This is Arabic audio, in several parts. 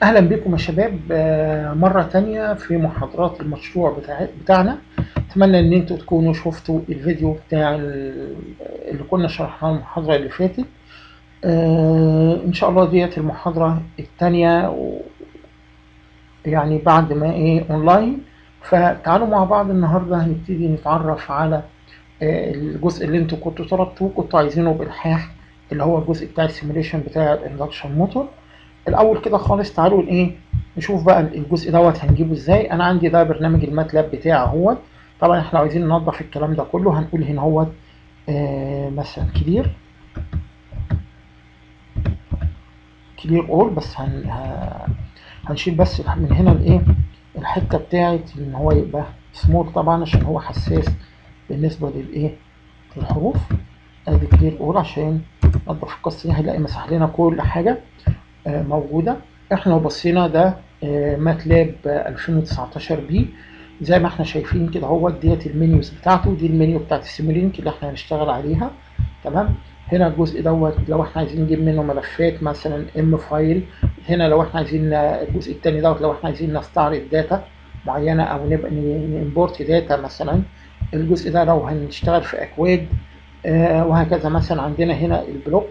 أهلا بكم يا شباب، مرة تانية في محاضرات المشروع بتاعنا. أتمنى إن انتوا تكونوا شفتوا الفيديو بتاع اللي كنا شرحناه المحاضرة اللي فاتت. إن شاء الله ديت المحاضرة التانية يعني بعد ما أونلاين. فتعالوا مع بعض النهاردة هنبتدي نتعرف على الجزء اللي انتوا كنتوا طلبتوه، كنتوا عايزينه بإلحاح، اللي هو الجزء بتاع السيموليشن بتاع الاندكشن موتور. الاول كده خالص تعالوا نشوف بقى الجزء دوت هنجيبه ازاي. انا عندي ده برنامج الماتلاب بتاعي اهوت. طبعا احنا عايزين ننظف الكلام ده كله، هنقول هنا اهوت مثلا كلير اول، بس هنشيل بس من هنا الحته بتاعت ان هو يبقى سمول، طبعا عشان هو حساس بالنسبه للحروف. ادي كلير اول عشان ننظف القصه دي، هنلاقي مسح لنا كل حاجه موجودة. احنا لو بصينا ده ماتلاب 2019 بي، زي ما احنا شايفين كده هو ديت المنيوز بتاعته، دي المنيو بتاعت السيمولينك اللي احنا هنشتغل عليها. تمام. هنا الجزء دوت لو احنا عايزين نجيب منه ملفات مثلا ام فايل. هنا لو احنا عايزين الجزء الثاني دوت لو احنا عايزين نستعرض داتا معينة او نبقى نimporт داتا مثلا. الجزء ده لو هنشتغل في اكواد وهكذا. مثلا عندنا هنا البلوك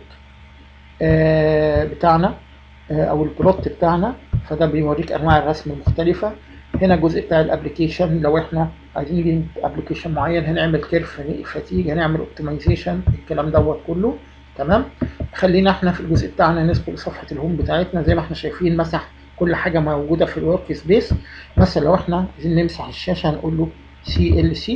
بتاعنا او البلوت بتاعنا، فده بيوريك انواع الرسم المختلفه. هنا الجزء بتاع الابلكيشن، لو احنا عايزين نجيب ابلكيشن معين هنعمل كيرف فاتيج، هنعمل اوبتمايزيشن، الكلام دوت كله. تمام. خلينا احنا في الجزء بتاعنا ندخل صفحه الهوم بتاعتنا. زي ما احنا شايفين مسح كل حاجه موجوده في الورك سبيس. مثلا لو احنا عايزين نمسح الشاشه هنقول له CLC،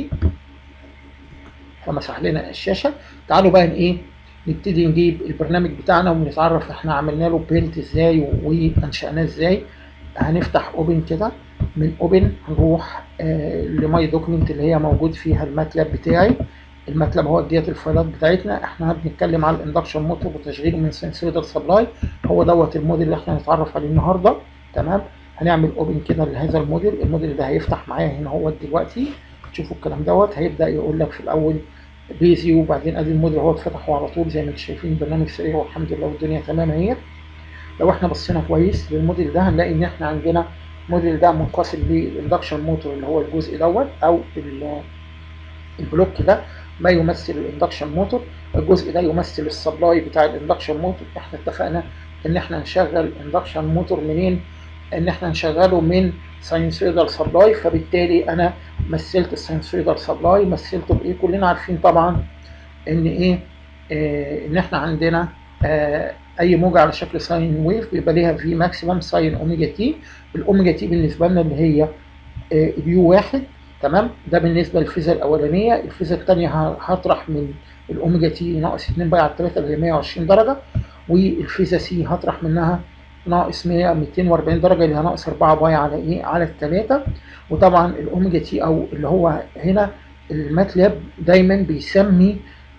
فمسح لنا الشاشه. تعالوا بقى نبتدي نجيب البرنامج بتاعنا ونتعرف احنا عملنا له بيلد ازاي وانشأناه ازاي. هنفتح اوبن كده، من اوبن هنروح لماي دوكيمنت اللي هي موجود فيها الماتلاب بتاعي. الماتلاب هو ديت الفايلات بتاعتنا. احنا بنتكلم على الاندكشن موتور وتشغيله من سنسويدر سبلاي، هو دوت الموديل اللي احنا هنتعرف عليه النهارده. تمام. هنعمل اوبن كده لهذا الموديل. الموديل ده هيفتح معايا هنا هو دلوقتي. تشوفوا الكلام دوت هيبدا يقول لك في الاول بيزي، وبعدين ادي الموديل هو اتفتح على طول زي ما انتم شايفين. البرنامج سريع والحمد لله والدنيا تمام اهي. لو احنا بصينا كويس للموديل ده هنلاقي ان احنا عندنا الموديل ده منقسم للاندكشن موتور اللي هو الجزء دوت او البلوك ده ما يمثل الاندكشن موتور. الجزء ده يمثل السبلاي بتاع الاندكشن موتور. احنا اتفقنا ان احنا نشغل اندكشن موتور منين؟ ان احنا نشغله من ساينسويدال سبلاي. فبالتالي انا مثلت الساينسويدال سبلاي، مثلته بايه؟ كلنا عارفين طبعا ان ان احنا عندنا اي موجه على شكل ساين ويف بيبقى ليها في ماكسيمم ساين اوميجا تي. الاوميجا تي بالنسبه لنا اللي هي اليو واحد. تمام. ده بالنسبه للفيزا الاولانيه. الفيزا الثانيه هطرح من الاوميجا تي ناقص 2 باي على 3 اللي هي 120 درجه، والفيزا سي هطرح منها ناقص 240 درجه اللي هي ناقص 4 باي على على الثلاثه. وطبعا الاوميجا تي او اللي هو هنا الماتلاب دايما بيسمي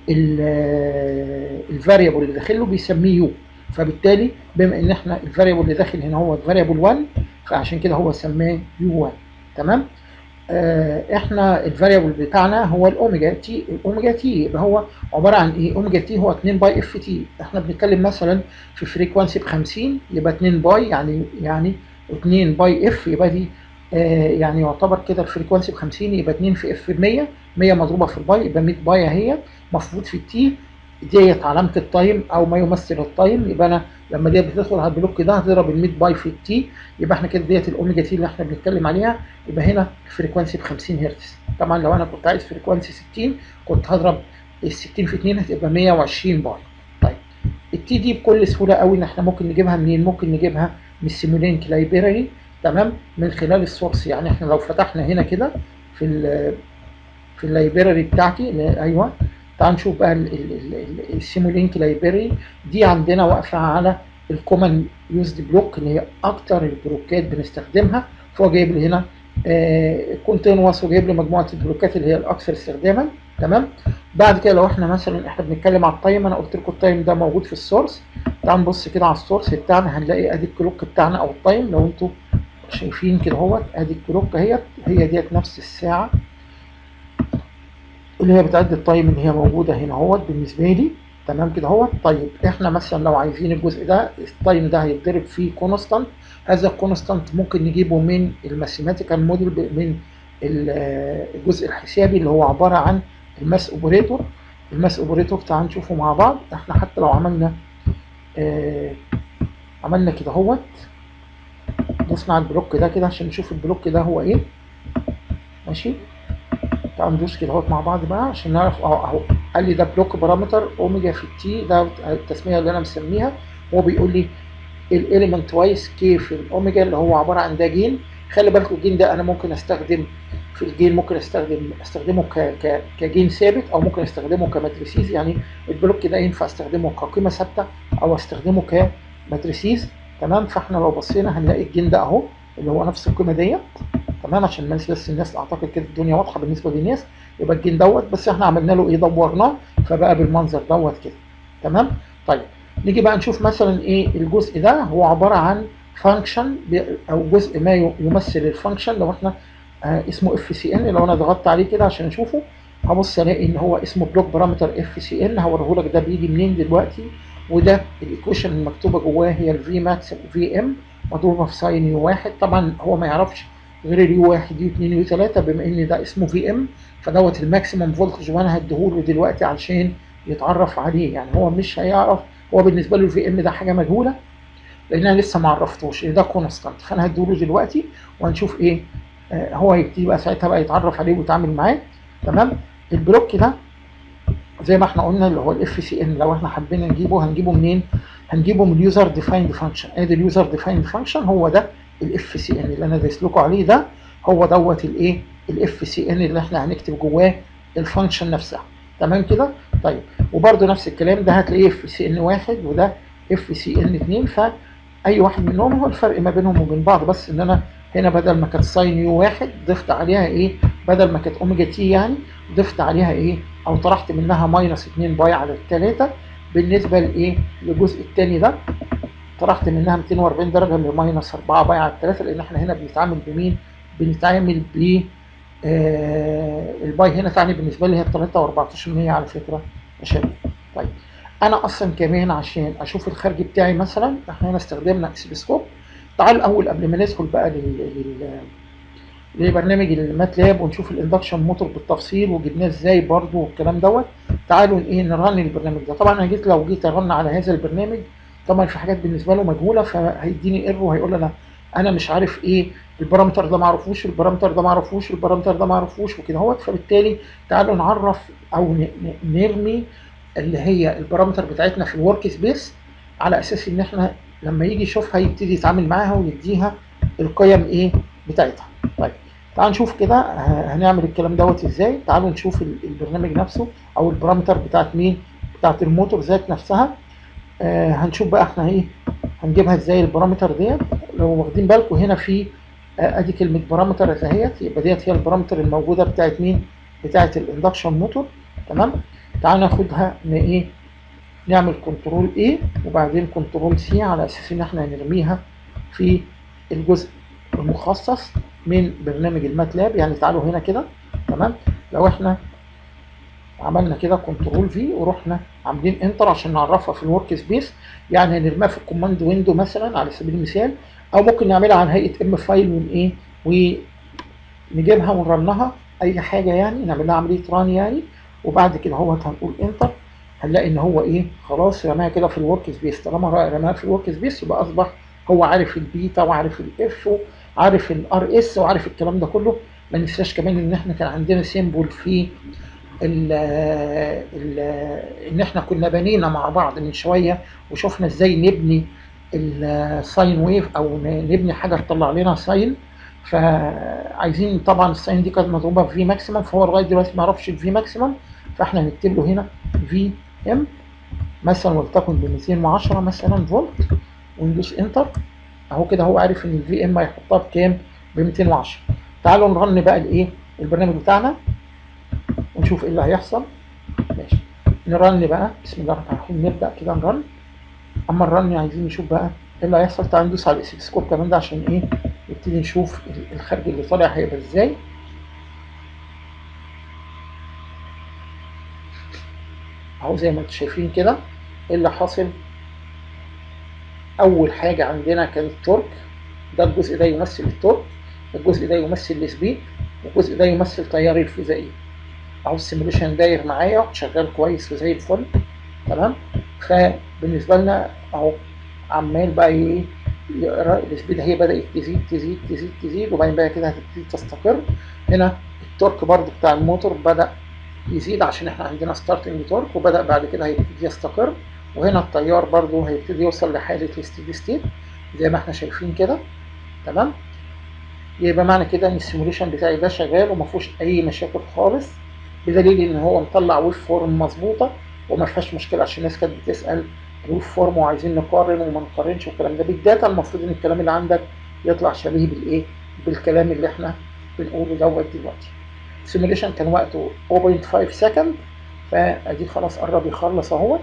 الفاريبل اللي داخله بيسميه يو. فبالتالي بما ان احنا الفاريبل اللي داخل هنا هو الفاريبل 1، فعشان كده هو سماه يو 1. تمام. احنا الفاريبل بتاعنا هو الاوميجا تي. الاوميجا تي يبقى هو عباره عن ايه؟ اوميجا تي هو 2 باي اف تي. احنا بنتكلم مثلا في فريكوانسي ب 50 يبقى 2 باي يعني 2 باي اف يبقى دي يعني يعتبر كده الفريكوانسي ب 50 يبقى 2 في اف ب 100. 100 مضروبه في الباي يبقى 100 باي اهي مفروض في التي. ديت علامه التايم او ما يمثل التايم. يبقى انا لما ديت بتدخل على البلوك ده هتضرب ال 100 باي في التي، يبقى احنا كده ديت الاوميجا تي اللي احنا بنتكلم عليها. يبقى هنا الفريكوانسي ب 50 هرتز. طبعا لو انا كنت عايز فريكوانسي 60 كنت هضرب ال 60 في 2 هتبقى 120 باي. طيب التي دي بكل سهوله قوي ان احنا ممكن نجيبها منين؟ ممكن نجيبها من السيمولينك لايبراري. تمام. من خلال السورس. يعني احنا لو فتحنا هنا كده في اللايبراري بتاعتي، ايوه، تعال نشوف بقى السيمولينك لايبراري دي. عندنا واقفه على الكومن يوزد بلوك اللي هي اكتر البلوكات بنستخدمها. فهو جايب لي هنا كونتينوس وجايب لي مجموعه البلوكات اللي هي الاكثر استخداما. تمام. بعد كده لو احنا مثلا بنتكلم على التايم، انا قلت لكم التايم ده موجود في السورس. تعال نبص كده على السورس بتاعنا هنلاقي ادي الكلوك بتاعنا او التايم. لو انتوا شايفين كده اهوت ادي الكلوك اهي، هي ديت نفس الساعه اللي هي بتعد التايم اللي هي موجوده هنا اهوت بالنسبه لي. تمام كده اهو. طيب احنا مثلا لو عايزين الجزء ده التايم ده هيتضرب فيه كونستانت، هذا الكونستانت ممكن نجيبه من الماثيماتيكال موديل، من الجزء الحسابي اللي هو عباره عن الماس اوبريتور. الماس اوبريتور تعال نشوفه مع بعض. احنا حتى لو عملنا كده اهوت، دوسنا على البلوك ده كده عشان نشوف البلوك ده هو ايه. ماشي، تعال ندوس كده اهوت مع بعض بقى عشان نعرف. اهو قال لي ده بلوك بارامتر اوميجا في التي، ده التسميه اللي انا مسميها. هو بيقول لي الاليمنت وايز كي في الاوميجا اللي هو عباره عن ده جين. خلي بالكم الجين ده انا ممكن استخدم في الجين، ممكن استخدمه كجين ثابت، او ممكن استخدمه كماتريسيز. يعني البلوك ده ينفع استخدمه كقيمه ثابته او استخدمه كماتريسيز. تمام، فاحنا لو بصينا هنلاقي الجين ده اهو اللي هو نفس القيمه ديت. تمام، عشان بس الناس اعتقد كده الدنيا واضحه بالنسبه للناس. يبقى الجين دوت، بس احنا عملنا له ايه، دورناه فبقى بالمنظر دوت كده. تمام. طيب نيجي بقى نشوف مثلا ايه الجزء ده. هو عباره عن فانكشن او جزء ما يمثل الفانكشن. لو احنا اسمه اف سي ان، لو انا ضغطت عليه كده عشان اشوفه هبص الاقي ان هو اسمه بلوك بارامتر اف سي ان. هوريه لك ده بيجي منين دلوقتي. وده الايكويشن المكتوبه جواه هي الفي ماكس في ام مضروبه في ساين يو واحد. طبعا هو ما يعرفش غير اليو 1 يو 2 يو 3 بما ان ده اسمه في ام، فدوت الماكسيمم فولتج وانا هديهوله دلوقتي علشان يتعرف عليه. يعني هو مش هيعرف، هو بالنسبه له الفي ام ده حاجه مجهوله لان انا لسه ما عرفتوش ده كونستانت. فانا هديهوله دلوقتي وهنشوف ايه. هو هيبتدي بقى ساعتها بقى يتعرف عليه ويتعامل معاه. تمام. البلوك ده زي ما احنا قلنا اللي هو الاف سي ان، لو احنا حبينا نجيبه هنجيبه منين؟ هنجيبه من اليوزر ديفايند فانكشن. ادي اليوزر ديفايند فانكشن، هو ده الاف سي ان اللي انا دايس لكم عليه ده. هو دوت الايه، الاف سي ان اللي احنا هنكتب جواه الفانكشن نفسها. تمام كده. طيب وبرده نفس الكلام ده هتلاقيه اف سي ان واحد وده اف سي ان 2. فاي واحد منهم هو الفرق ما بينهم وبين بعض بس ان انا هنا بدل ما كانت ساين يو واحد ضفت عليها ايه، بدل ما كانت اوميجا تي يعني ضفت عليها ايه، او طرحت منها ماينس 2 باي على الثلاثه. بالنسبه لايه، للجزء الثاني ده طرحت منها 240 درجه لماينس 4 باي على الثلاثه، لان احنا هنا بنتعامل بمين؟ بنتعامل ب الباي هنا تعني بالنسبه لي هي 3 و14% على فكره يا شباب. طيب انا اصلا كمان عشان اشوف الخارج بتاعي مثلا احنا هنا استخدمنا اسبسكوب. تعال الاول قبل ما ندخل بقى لبرنامج الماتلاب ونشوف الاندكشن موتور بالتفصيل وجبناه ازاي برضو والكلام دوت. تعالوا ايه نرن البرنامج ده. طبعا انا لو جيت ارن على هذا البرنامج طبعا في حاجات بالنسبه له مجهوله، فهيديني ايرور وهيقول لي انا مش عارف ايه البارامتر ده ما اعرفوش، البارامتر ده ما اعرفوش، البارامتر ده ما اعرفوش وكده اهوت. فبالتالي تعالوا نعرف او نرمي اللي هي البارامتر بتاعتنا في الورك سبيس على اساس ان احنا لما يجي يشوفها يبتدي يتعامل معاها ويديها القيم ايه بتاعتها. طيب تعالوا نشوف كده هنعمل الكلام دوت ازاي. تعالوا نشوف البرنامج نفسه او البارامتر بتاعت مين، بتاعت الموتور ذات نفسها. هنشوف بقى احنا ايه هنجيبها ازاي البارامتر ديت. لو واخدين بالكم هنا في ادي كلمه بارامتر اهيت، يبقى ديت هي البارامتر الموجوده بتاعت مين، بتاعت الاندكشن موتور. تمام. تعالوا ناخدها ايه، نعمل كنترول ايه وبعدين كنترول سي على اساس ان احنا هنرميها في الجزء المخصص من برنامج الماتلاب. يعني تعالوا هنا كده. تمام. لو احنا عملنا كده كنترول في ورحنا عاملين انتر عشان نعرفها في الورك سبيس، يعني هنرميها في الكوماند ويندو مثلا على سبيل المثال، او ممكن نعملها على هيئه ام فايل ون ايه ونجيبها ونرنها اي حاجه، يعني نعمل لها عمليه ران يعني. وبعد كده هو هنقول انتر هنلاقي ان هو ايه خلاص رماها كده في الورك سبيس. طالما رماها في الورك سبيس يبقى اصبح هو عارف البيتا وعارف الاف وعارف الار اس وعارف الكلام ده كله. ما ننساش كمان ان احنا كان عندنا سيمبل في ان احنا كنا بنينا مع بعض من شويه وشفنا ازاي نبني الساين ويف او نبني حاجه تطلع لنا ساين. فعايزين طبعا الساين دي كانت مضروبه في في ماكسيمم، فهو لغايه دلوقتي ما يعرفش الفي ماكسيمم، فاحنا هنكتب له هنا في ام مثلا ولتكن ب 210 مثلا فولت وندوس انتر. اهو كده هو عارف ان الفي ام هيحطها بكام، ب 210. تعالوا نرن بقى الايه البرنامج بتاعنا ونشوف ايه اللي هيحصل. ماشي نرن بقى، بسم الله الرحمن الرحيم. نبدا كده نرن. اما الرن عايزين نشوف بقى ايه اللي هيحصل. تعالوا ندوس على الاسكوب كمان ده عشان ايه نبتدي نشوف الخارج اللي طالع هيبقى ازاي. اهو زي ما انتم شايفين كده. ايه اللي حاصل؟ اول حاجه عندنا كان التورك، ده الجزء ده يمثل التورك، الجزء ده يمثل السبيد، والجزء ده يمثل تيار الفيزيائي. اهو السيموليشن داير معايا شغال كويس وزي الفل. تمام. فبالنسبه لنا اهو عمال بقى ايه يقرا السبيد، هي بدات تزيد تزيد تزيد تزيد، وبعدين بقى كده هتبتدي تستقر. هنا التورك برضو بتاع الموتور بدا يزيد عشان احنا عندنا ستارتنج تورك، وبدا بعد كده هيبتدي يستقر. وهنا التيار برضو هيبتدي يوصل لحاله الستيدي ستيت زي ما احنا شايفين كده. تمام. يبقى معنى كده ان السيموليشن بتاعي ده شغال وما فيهوش اي مشاكل خالص، بدليل ان هو مطلع ويف فورم مظبوطه وما فيهاش مشكله. عشان الناس كانت بتسال الويف فورم وعايزين نقارن وما نقارنش والكلام ده بالداتا، المفروض ان الكلام اللي عندك يطلع شبيه بالايه؟ بالكلام اللي احنا بنقوله دوت دلوقتي. السيموليشن كان وقته 0.5 سكند، فادي خلاص قرب يخلص اهوت.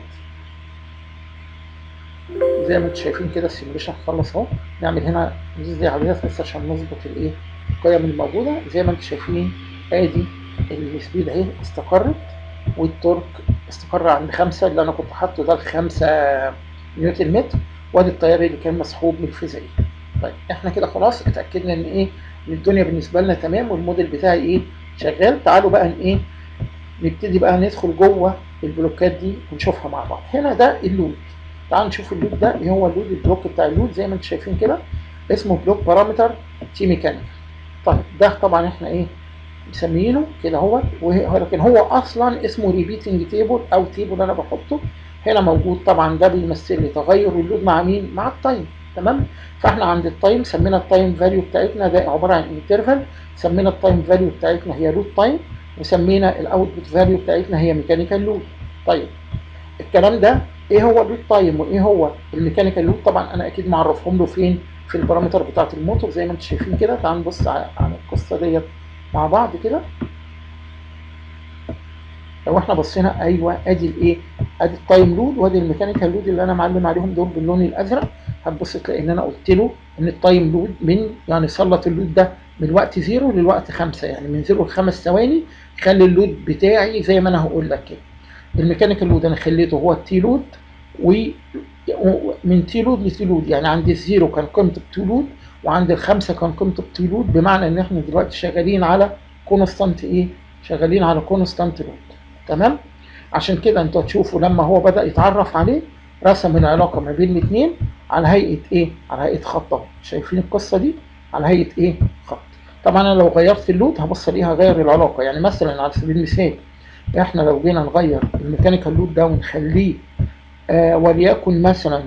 زي ما انتم شايفين كده السيموليشن خلص اهو. نعمل هنا نزيد عليها بس عشان نظبط الايه؟ القيم الموجوده. زي ما انتم شايفين ادي السبيد اهي استقرت، والتورك استقر عند 5 اللي انا كنت حاطه ده 5 نيوتن متر، وادي التيار اللي كان مسحوب من الفيزيائي. طيب احنا كده خلاص اتاكدنا ان ايه؟ ان الدنيا بالنسبه لنا تمام والموديل بتاعي ايه؟ شغال. تعالوا بقى ايه؟ نبتدي بقى ندخل جوه البلوكات دي ونشوفها مع بعض. هنا ده اللود. تعالوا نشوف اللود ده ايه هو اللود. البلوك بتاع اللود زي ما انتم شايفين كده اسمه بلوك بارامتر تي ميكانيكال. طيب ده طبعا احنا ايه مسمينه كده هو، ولكن هو اصلا اسمه ريبيتنج تيبل او تيبل انا بحطه هنا موجود. طبعا ده بيمثل لي تغير اللود مع مين؟ مع التايم. تمام. فاحنا عند التايم سمينا التايم فاليو بتاعتنا ده عباره عن انترفال، سمينا التايم فاليو بتاعتنا هي لود تايم، وسمينا الاوتبوت فاليو بتاعتنا هي ميكانيكال لود. طيب الكلام ده ايه هو اللود تايم وايه هو الميكانيكال لود؟ طبعا انا اكيد معرفهم له فين؟ في البارامتر بتاعت الموتور زي ما انتم شايفين كده. تعالوا نبص على القصه ديت مع بعض كده. لو احنا بصينا ايوه ادي الايه؟ ادي التايم لود وادي الميكانيكال لود اللي انا معلم عليهم دول باللون الازرق. هتبص تلاقي ان انا قلت له ان التايم لود من يعني سلط اللود ده من وقت 0 للوقت 5، يعني من 0 ل5 ثواني خلي اللود بتاعي زي ما انا هقول لك كده. الميكانيكال لود انا خليته هو التي لود، ومن تي لود لتي لود يعني عند الزيرو كان قيمته بتي لود وعند الخمسه كان قيمته بتي لود، بمعنى ان احنا دلوقتي شغالين على كونستانت ايه؟ شغالين على كونستانت لود. تمام. عشان كده انتوا هتشوفوا لما هو بدأ يتعرف عليه رسم العلاقه ما بين الاثنين على هيئه ايه؟ على هيئه خط اهو. شايفين القصه دي؟ على هيئه ايه؟ خط. طبعا انا لو غيرت اللود هبص الاقيها غير العلاقه. يعني مثلا على سبيل المثال احنا لو جينا نغير الميكانيكال لود ده ونخليه وليكن مثلا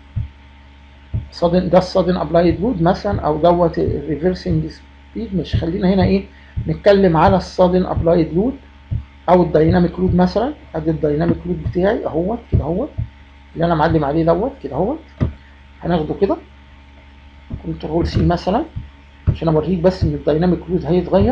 ده الصادن ابلايد لود مثلا، او دوت الريفرسنج سبيد. مش خلينا هنا ايه؟ نتكلم على الصادن ابلايد لود او الدايناميك لود مثلا. ادي الدايناميك لود بتاعي اهوت كده اهوت اللي انا معلم عليه دوت كده اهوت. هناخده كده كنترول سي مثلا عشان اوريك بس ان الدايناميك لود هيتغير.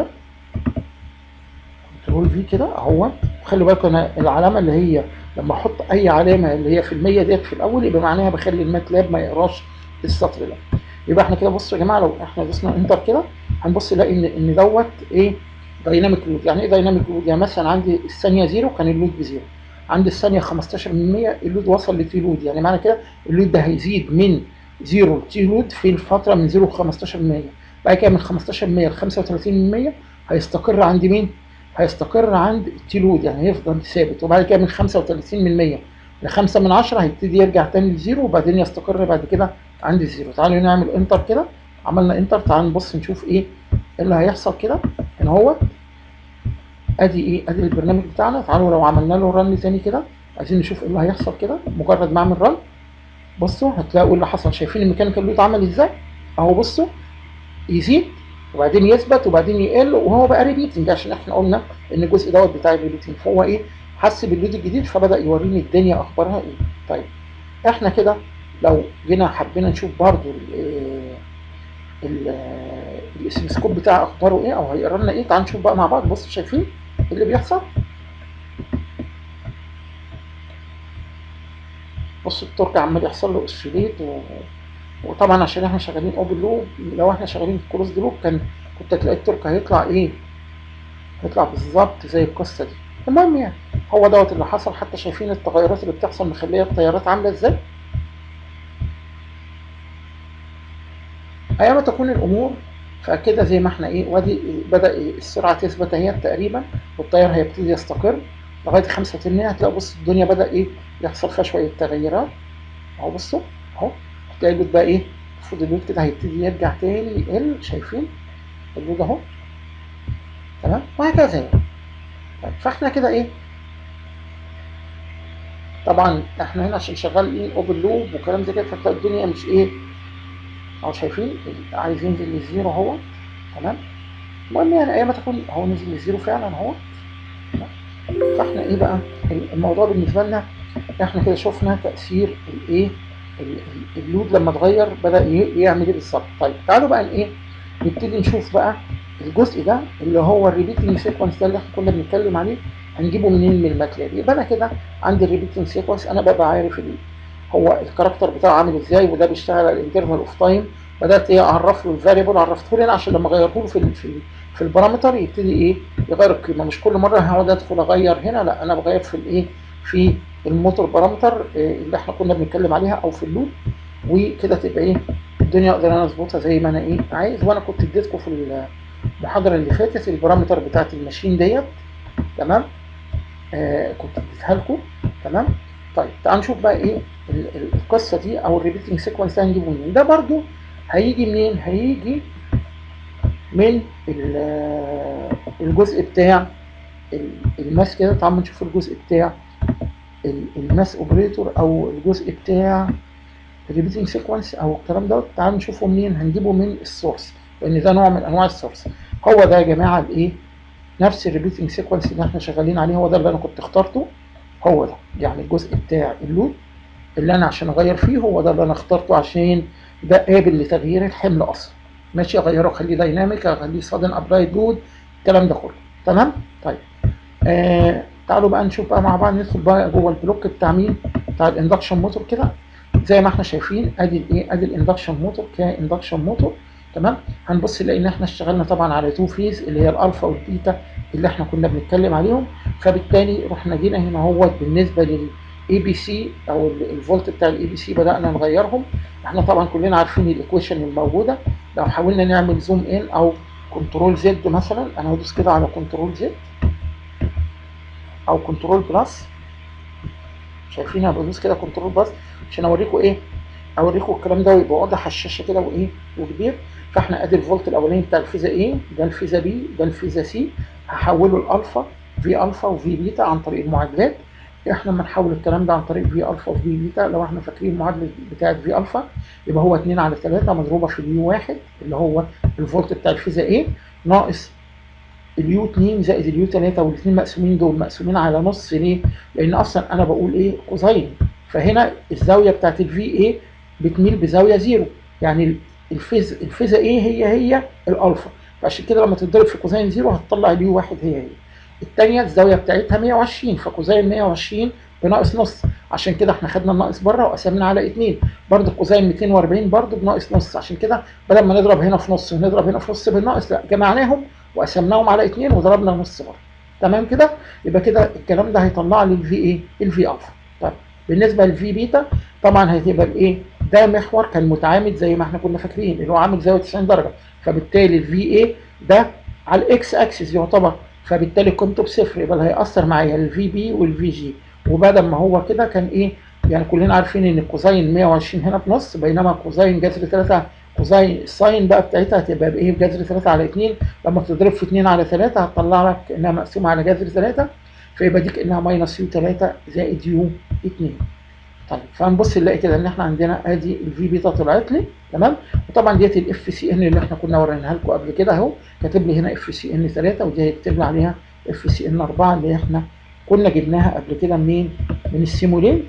كنترول في كده اهوت. وخلي بالكم انا العلامه اللي هي لما احط اي علامه اللي هي في المية ديت في الاول يبقى معناها بخلي الماتلاب ما يقراش السطر ده. يبقى احنا كده بصوا يا جماعه لو احنا دوسنا انتر كده هنبص نلاقي ان دوت ايه؟ دايناميك لود. يعني ايه دايناميك لود؟ يعني مثلا عندي الثانيه 0 كان اللود ب0، عندي الثانيه 15% اللود وصل لتي لود، يعني معنى كده اللود ده هيزيد من 0 لتي لود في الفتره من 0 ل 15%. بعد كده من 15% ل 35% هيستقر عند مين؟ هيستقر عند التي لود، يعني هيفضل ثابت. وبعد كده من 35% ل 5 من 10 هيبتدي يرجع تاني لزيرو وبعدين يستقر بعد كده عند الزيرو. تعالوا نعمل انتر كده. عملنا انتر. تعالوا نبص نشوف ايه اللي هيحصل كده. هنا هو ادي ايه؟ ادي البرنامج بتاعنا. تعالوا لو عملنا له رن تاني كده عايزين نشوف ايه اللي هيحصل كده. مجرد ما اعمل رن بصوا هتلاقوا اللي حصل. شايفين الميكانيكال لود عمل ازاي؟ اهو بصوا يزيد وبعدين يثبت وبعدين يقل وهو بقى ريبيتنج، عشان احنا قلنا ان الجزء دوت بتاع الريبيتنج. فهو ايه؟ حس باللود الجديد فبدا يوريني الدنيا اخبارها ايه. طيب احنا كده لو جينا حبينا نشوف برضو الاسمسكوب بتاع اخباره ايه او هيقرا لنا ايه. تعالوا نشوف بقى مع بعض. بصوا شايفين ايه اللي بيحصل؟ بصوا التورك عمال يحصل له اسفليت وطبعا عشان احنا شغالين اوبن لوب. لو احنا شغالين في كلوزد لوب كنت هتلاقي التورك هيطلع ايه؟ هيطلع بالظبط زي القصه دي. المهم يعني هو دوت اللي حصل. حتى شايفين التغيرات اللي بتحصل مخليه التيارات عامله ازاي. ايام تكون الامور فكده زي ما احنا ايه، وادي بدا السرعه تثبت اهي تقريبا، والتيار هيبتدي يستقر لغايه 85. هتلاقي بص الدنيا بدا ايه يحصل فيها شويه تغيرات اهو. بصوا اهو هتلاقي اللود بقى ايه، المفروض اللود كده هيبتدي يرجع تاني يقل. شايفين اللود اهو تمام، وهكذا يعني. طيب فاحنا كده ايه، طبعا احنا هنا عشان شغال ايه اوبن لوب وكلام زي كده، فتلاقي الدنيا مش ايه اهو. شايفين عايز ينزل للزيرو اهو تمام. المهم يعني ايام ما تكون هو نزل للزيرو فعلا اهو. فاحنا ايه بقى الموضوع بالنسبه لنا، احنا كده شفنا تاثير الايه اللود لما اتغير بدا يعمل ايه بالظبط. طيب تعالوا بقى ايه نبتدي نشوف بقى الجزء ده اللي هو الريبيتنج سيكونس ده اللي احنا كنا بنتكلم عليه، هنجيبه منين من الماتلاب. يبقى انا كده عندي الريبيتنج سيكونس، انا ببقى عارف هو الكاركتر بتاعه عامل ازاي، وده بيشتغل على الانترفال اوف تايم. بدات ايه اعرف له الفاريبل، عرفته له هنا عشان لما اغيره له في البارامتر يبتدي ايه يغير القيمه. مش كل مره هقعد ادخل اغير هنا، لا انا بغير في الايه في الموتور بارامتر اللي احنا كنا بنتكلم عليها او في اللود، وكده تبقى ايه الدنيا اقدر انا اظبطها زي ما انا ايه عايز. وانا كنت اديتكم في المحاضره اللي فاتت البارامتر بتاعت الماشين ديت تمام، كنت اديتها لكم تمام. طيب تعالوا نشوف بقى ايه القصه دي او الريبيتنج سيكونس ده هنجيبه منين. ده برضو هيجي منين؟ هيجي من الجزء بتاع الماس كده. تعالوا نشوف الجزء بتاع الماس اوبريتور او الجزء بتاع الريبيتنج سيكونس او الكلام دوت. تعالوا نشوفه منين. هنجيبه من السورس، لان ده نوع من انواع السورس. هو ده يا جماعه الايه نفس الريبيتنج سيكونس اللي احنا شغالين عليه، هو ده اللي انا كنت اخترته. هو ده يعني الجزء بتاع اللود اللي انا عشان اغير فيه، هو ده اللي انا اخترته عشان ده قابل لتغيير الحمل اصلا. ماشي، اغيره اخليه دايناميك، اخليه سادن ابلايد لود، الكلام ده كله تمام. طيب تعالوا بقى نشوف بقى مع بعض، ندخل بقى جوه البلوك بتاع مين، بتاع الاندكشن موتور كده. زي ما احنا شايفين ادي الايه، ادي الاندكشن موتور كاندكشن موتور تمام. هنبص نلاقي ان احنا اشتغلنا طبعا على تو فيز اللي هي الالفا والبيتا اللي احنا كنا بنتكلم عليهم. فبالتالي رحنا جينا هنا اهوت بالنسبه للاي بي سي او الفولت بتاع الاي بي سي بدانا نغيرهم. احنا طبعا كلنا عارفين الايكويشن الموجوده. لو حاولنا نعمل زوم ان او كنترول زد مثلا، انا هدوس كده على كنترول زد او كنترول بلس. شايفين انا بدوس كده كنترول بلس عشان اوريكم ايه، اوريكم الكلام ده ويبقى واضح على الشاشه كده وايه وكبير. فاحنا ادي الفولت الاولاني بتاع الفيزا ايه، ده الفيزا بي، ده الفيزا سي. هحوله الالفا في الفا وفي بيتا عن طريق المعادلات. احنا لما نحول الكلام ده عن طريق في الفا وفي بيتا، لو احنا فاكرين المعادله بتاعه في الفا يبقى هو 2 على 3 مضروبه في اليو 1 اللي هو الفولت بتاع الفيزا ايه، ناقص اليو 2 زائد اليو 3، والاثنين مقسومين دول مقسومين على نص. ليه؟ لان اصلا انا بقول ايه كوزين، فهنا الزاويه بتاعت الفي ايه بتميل بزاويه زيرو، يعني الفيزا ايه هي الالفا. فعشان كده لما تتضرب في كوزين زيرو هتطلع اليو 1 هي. الثانيه الزاويه بتاعتها 120، فكوزين 120 بناقص نص، عشان كده احنا خدنا الناقص بره وقسمنا على 2. برضه كوزين 240 برضه بناقص نص، عشان كده بدل ما نضرب هنا في نص ونضرب هنا في نص بالناقص، لا جمعناهم وقسمناهم على 2 وضربنا نص بره. تمام كده؟ يبقى كده الكلام ده هيطلع لي الفي ايه؟ الفي الفا. طيب بالنسبه للفي بيتا طبعا هتبقى الايه؟ ده محور كان متعامد زي ما احنا كنا فاكرين اللي هو عامل زاويه 90 درجه، فبالتالي الفي ايه ده على الاكس اكسس يعتبر، فبالتالي قيمته بصفر، يبقى اللي هيأثر معايا الفي بي والفي جي. وبدل ما هو كده كان ايه؟ يعني كلنا عارفين ان الكوزين 120 هنا بنص، بينما كوزين جذر 3 كوزين الساين بقى بتاعتها هتبقى بايه؟ بجذر 3 على 2. لما تضرب في 2 على 3 هتطلع لك انها مقسومه على جذر 3، فيبقى دي كانها ماينس يو 3 زائد يو 2. طيب فهنبص نلاقي كده ان احنا عندنا ادي الفي بيتا طلعت لي تمام. وطبعا ديت الاف سي ان اللي احنا كنا وريناها لكم قبل كده اهو، كاتب لي هنا اف سي ان 3 ودي هيكتب لي عليها اف سي ان 4 اللي احنا كنا جبناها قبل كده منين؟ من السيمولينك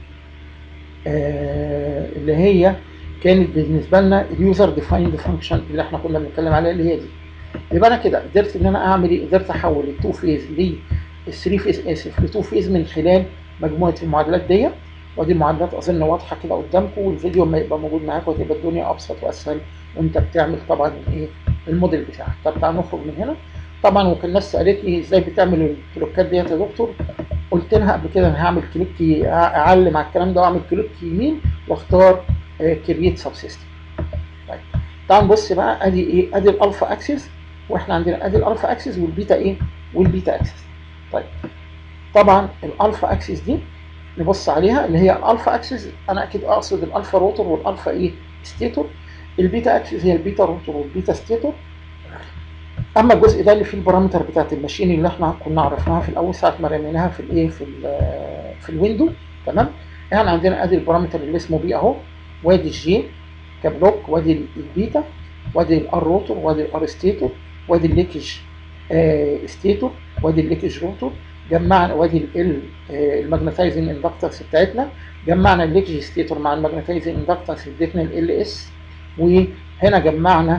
اللي هي كانت بالنسبه لنا اليوزر ديفايند فانكشن اللي احنا كنا بنتكلم عليها اللي هي دي. يبقى انا كده قدرت ان انا اعمل ايه؟ قدرت احول التو فيز للثري فيز اسف لتو فيز من خلال مجموعه المعادلات ديت. ودي المعادلات اظن واضحه كده قدامكم، والفيديو لما يبقى موجود معاكم هتبقى الدنيا ابسط واسهل وانت بتعمل طبعا ايه الموديل بتاعك. طب تعال نخرج من هنا. طبعا وكان الناس سالتني ازاي بتعمل البلوكات ديت يا دكتور، قلت لها قبل كده انا هعمل كليك، اعلم على الكلام ده واعمل كليك يمين واختار كرييت سب سيستم. طيب تعال نبص بقى، ادي ايه، ادي الالفا اكسس، واحنا عندنا ادي الالفا اكسس والبيتا ايه، والبيتا اكسس. طيب طبعا الالفا اكسس دي نبص عليها اللي هي الالفا اكسس، انا اكيد اقصد الالفا روتور والالفا ايه ستيتور. البيتا اكسس هي البيتا روتور والبيتا ستيتور. اما الجزء ده اللي فيه البارامتر بتاعت الماشين اللي احنا كنا عرفناها في الاول ساعه ما رميناها في الايه في الويندو. تمام، احنا عندنا ادي البارامتر اللي اسمه بي اهو، وادي الجي كبلوك، وادي البيتا، وادي الار روتور، وادي الار ستيتور، وادي الليكج ستيتور، وادي الليكج روتور. جمعنا وادي الماجنتايزنج اندكتنس بتاعتنا، جمعنا الليكج ستيتور مع الماجنتايزنج اندكتنس ادتنا ال اس، وهنا جمعنا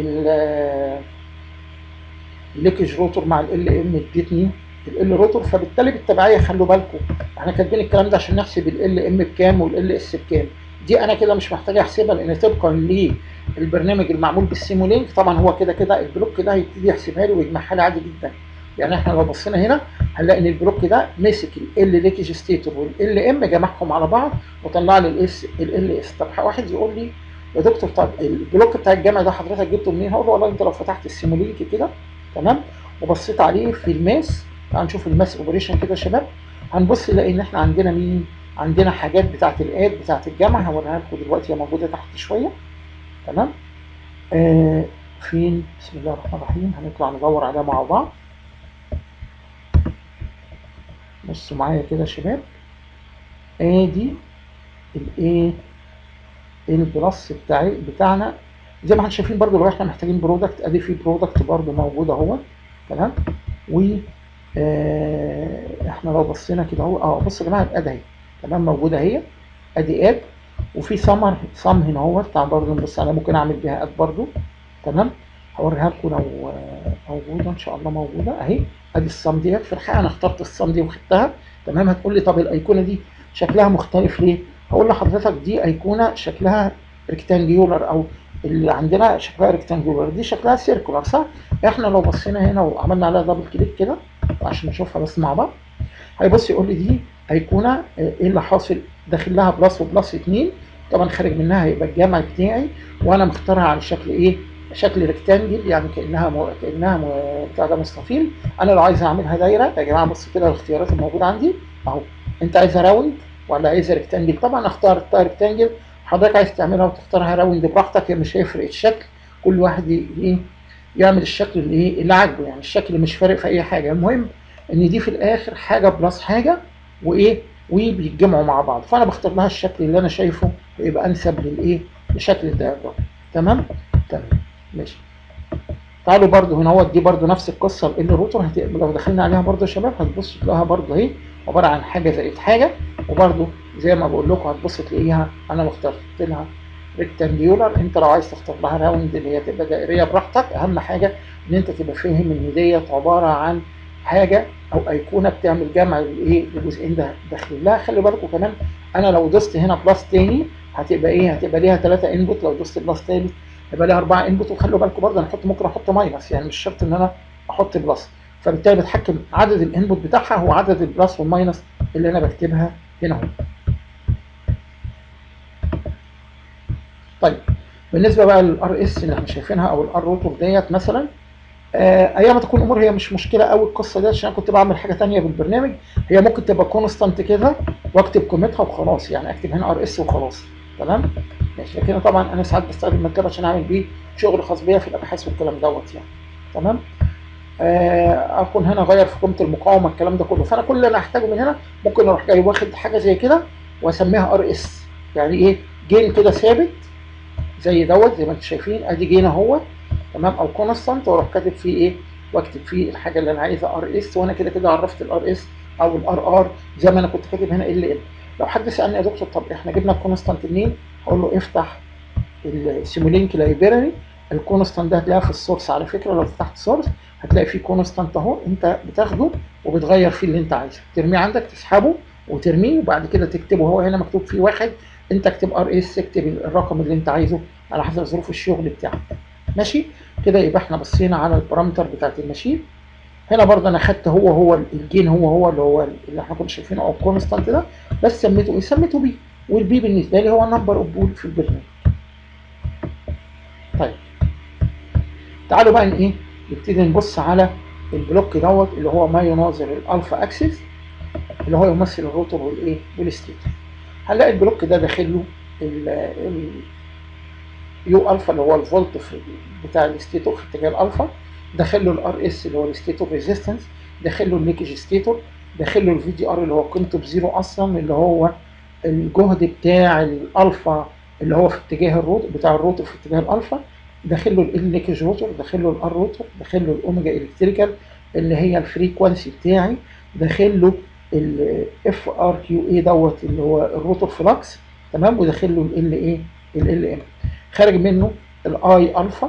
الليكج روتور مع ال ام ادتني ال روتور. فبالتالي بالتبعيه خلوا بالكم احنا كاتبين الكلام ده عشان نحسب ال ام بكام وال اس بكام. دي انا كده مش محتاج احسبها لان طبقا للبرنامج المعمول بالسيمولينك طبعا هو كده كده البلوك ده هيبتدي يحسبها لي ويجمعها لي عادي جدا. يعني احنا لو بصينا هنا هنلاقي ان البلوك ده مسك ال ليكج ستيتور وال ام جمعهم على بعض وطلع لي ال اس. طب واحد يقول لي يا دكتور طب البلوك بتاع الجمع ده حضرتك جبته منين؟ هقول له والله انت لو فتحت السيمولينك كده تمام وبصيت عليه في الماس، تعال نشوف الماس اوبريشن كده يا شباب، هنبص نلاقي ان احنا عندنا مين؟ عندنا حاجات بتاعت الاد بتاعت الجمع، هوريها لكم دلوقتي، هي موجوده تحت شويه. تمام، فين؟ بسم الله الرحمن الرحيم، هنطلع ندور عليها مع بعض. بصوا معايا كده يا شباب، ادي الايه البلس بتاعنا زي ما احنا شايفين. برضو لو احنا محتاجين برودكت ادي في برودكت برضو موجود اهو. تمام، و احنا لو بصينا كده اهو، بصوا يا جماعه الاد اهي تمام موجوده اهي، ادي اد، وفي صم هنا اهو. تعال برضو نبص عليها، ممكن اعمل بيها اد برضو. تمام، هوريها لكم لو موجوده ان شاء الله موجوده اهي. ادي الصم ديت، في الحقيقه انا اخترت الصم دي وخدتها. تمام، هتقول لي طب الايقونه دي شكلها مختلف ليه؟ هقول لحضرتك دي ايقونه شكلها ريكتانجيولر، او اللي عندنا شكلها ريكتانجولار، دي شكلها سيركولار صح؟ احنا لو بصينا هنا وعملنا عليها دبل كليك كده عشان نشوفها بس مع بعض، هيبص يقول لي دي ايقونه ايه اللي حاصل؟ داخل لها بلس وبلس 2، طبعا خارج منها هيبقى الجمع بتاعي، وانا مختارها على شكل ايه؟ شكل ريكتانجل، يعني كانها بتاع ده مستطيل. انا لو عايز اعملها دايره يا جماعه بص كده الاختيارات الموجوده عندي اهو، انت عايزها راوند ولا عايزها ريكتانجل؟ طبعا اختار ريكتانجل. حضرتك عايز تعملها وتختارها راوند براحتك، مش هيفرق الشكل، كل واحد ايه يعمل الشكل اللي عاجبه، يعني الشكل مش فارق في اي حاجه. المهم ان دي في الاخر حاجه بلس حاجه وايه وبيتجمعوا مع بعض، فانا بختار لها الشكل اللي انا شايفه يبقى انسب للايه لشكل الدايجرام. تمام ماشي. تعالوا برده هنا دي برده نفس القصه ال روتور، لو دخلنا عليها برده يا شباب هتبصوا تلاقيها برده اهي عباره عن حاجه زائد حاجه، وبرده زي ما بقول لكم هتبصوا تلاقيها انا اخترت لها ريكتانجيولار. انت لو عايز تختار لها راوند اللي هي تبقى دائريه براحتك، اهم حاجه ان انت تبقى فاهم ان ديت عباره عن حاجه او ايقونه بتعمل جمع الايه الجزئين ده داخل لها. خلي بالكم كمان انا لو دوست هنا بلس تاني هتبقى ايه؟ هتبقى ليها 3 انبوت، لو دوست بلس تاني هيبقى ليها 4 انبوت. وخلوا بالكم برضه انا ممكن احط ماينس، يعني مش شرط ان انا احط بلس، فبالتالي بتحكم عدد الانبوت بتاعها هو عدد البلس والماينس اللي انا بكتبها هنا اهو. طيب بالنسبه بقى للار اس اللي احنا شايفينها او الار روتور ديت مثلا، ايام ما تكون الامور هي مش مشكله قوي القصه دي، عشان انا كنت بعمل حاجه ثانيه بالبرنامج، هي ممكن تبقى كونستانت كده واكتب قيمتها وخلاص، يعني اكتب هنا ار اس وخلاص. تمام ماشي، لكن طبعا انا ساعات بستخدم مكتبه عشان اعمل بيه شغل خاص بيا في الابحاث والكلام دوت يعني. تمام، اكون هنا غير في قيمه المقاومه الكلام ده كله، فانا كل اللي انا هحتاجه من هنا ممكن اروح جاي واخد حاجه زي كده واسميها ار اس، يعني ايه؟ جين كده ثابت زي دوت زي ما انتم شايفين، ادي جين اهو تمام، او كونستانت، واروح كاتب فيه ايه؟ واكتب فيه الحاجه اللي انا عايزها ار اس، وانا كده كده عرفت الار اس او الار ار زي ما انا كنت كاتب هنا ال. لو حد سالني يا دكتور طب احنا جبنا الكونستانت منين؟ هقول له افتح السيمولينك لايبراري، الكونستانت ده هتلاقيها في السورس على فكره، لو فتحت سورس هتلاقي فيه كونستانت اهو، انت بتاخده وبتغير فيه اللي انت عايزه، ترميه عندك تسحبه وترميه وبعد كده تكتبه، هو هنا مكتوب فيه 1، انت اكتب ار اس، اكتب الرقم اللي انت عايزه على حسب ظروف الشغل بتاعك. ماشي، كده يبقى احنا بصينا على البارامتر بتاعت الماشين. هنا برضه انا خدت هو الجين هو اللي احنا كنا شايفينه او الكونستانت ده، بس سميته ايه؟ سميته بي، والبي بالنسبه لي هو نمبر اوف بول في البرنامج. طيب تعالوا بقى ايه نبتدي نبص على البلوك دوت اللي هو ما يناظر الالفا اكسس، اللي هو يمثل الروتور والايه والستيتور. هنلاقي البلوك ده داخل له يو الفا اللي هو الفولت بتاع الستيتور في اتجاه الالفا، داخل له الار اس اللي هو الستيتور ريزيستنس، داخل له الليكج ستيتور، داخل له الفي دي ار اللي هو قيمته بزيرو اصلا، اللي هو الجهد بتاع الالفا اللي هو في اتجاه الروتور بتاع الروتور في اتجاه الالفا، داخل له الليكج روتور، داخل له الار روتور، داخل له الاوميجا الكتريكال اللي هي الفريكوانسي بتاعي، داخل له الاف ار كيو اي دوت اللي هو الروتور فلكس، تمام، وداخل له ال ايه ال ام، خارج منه الاي الفا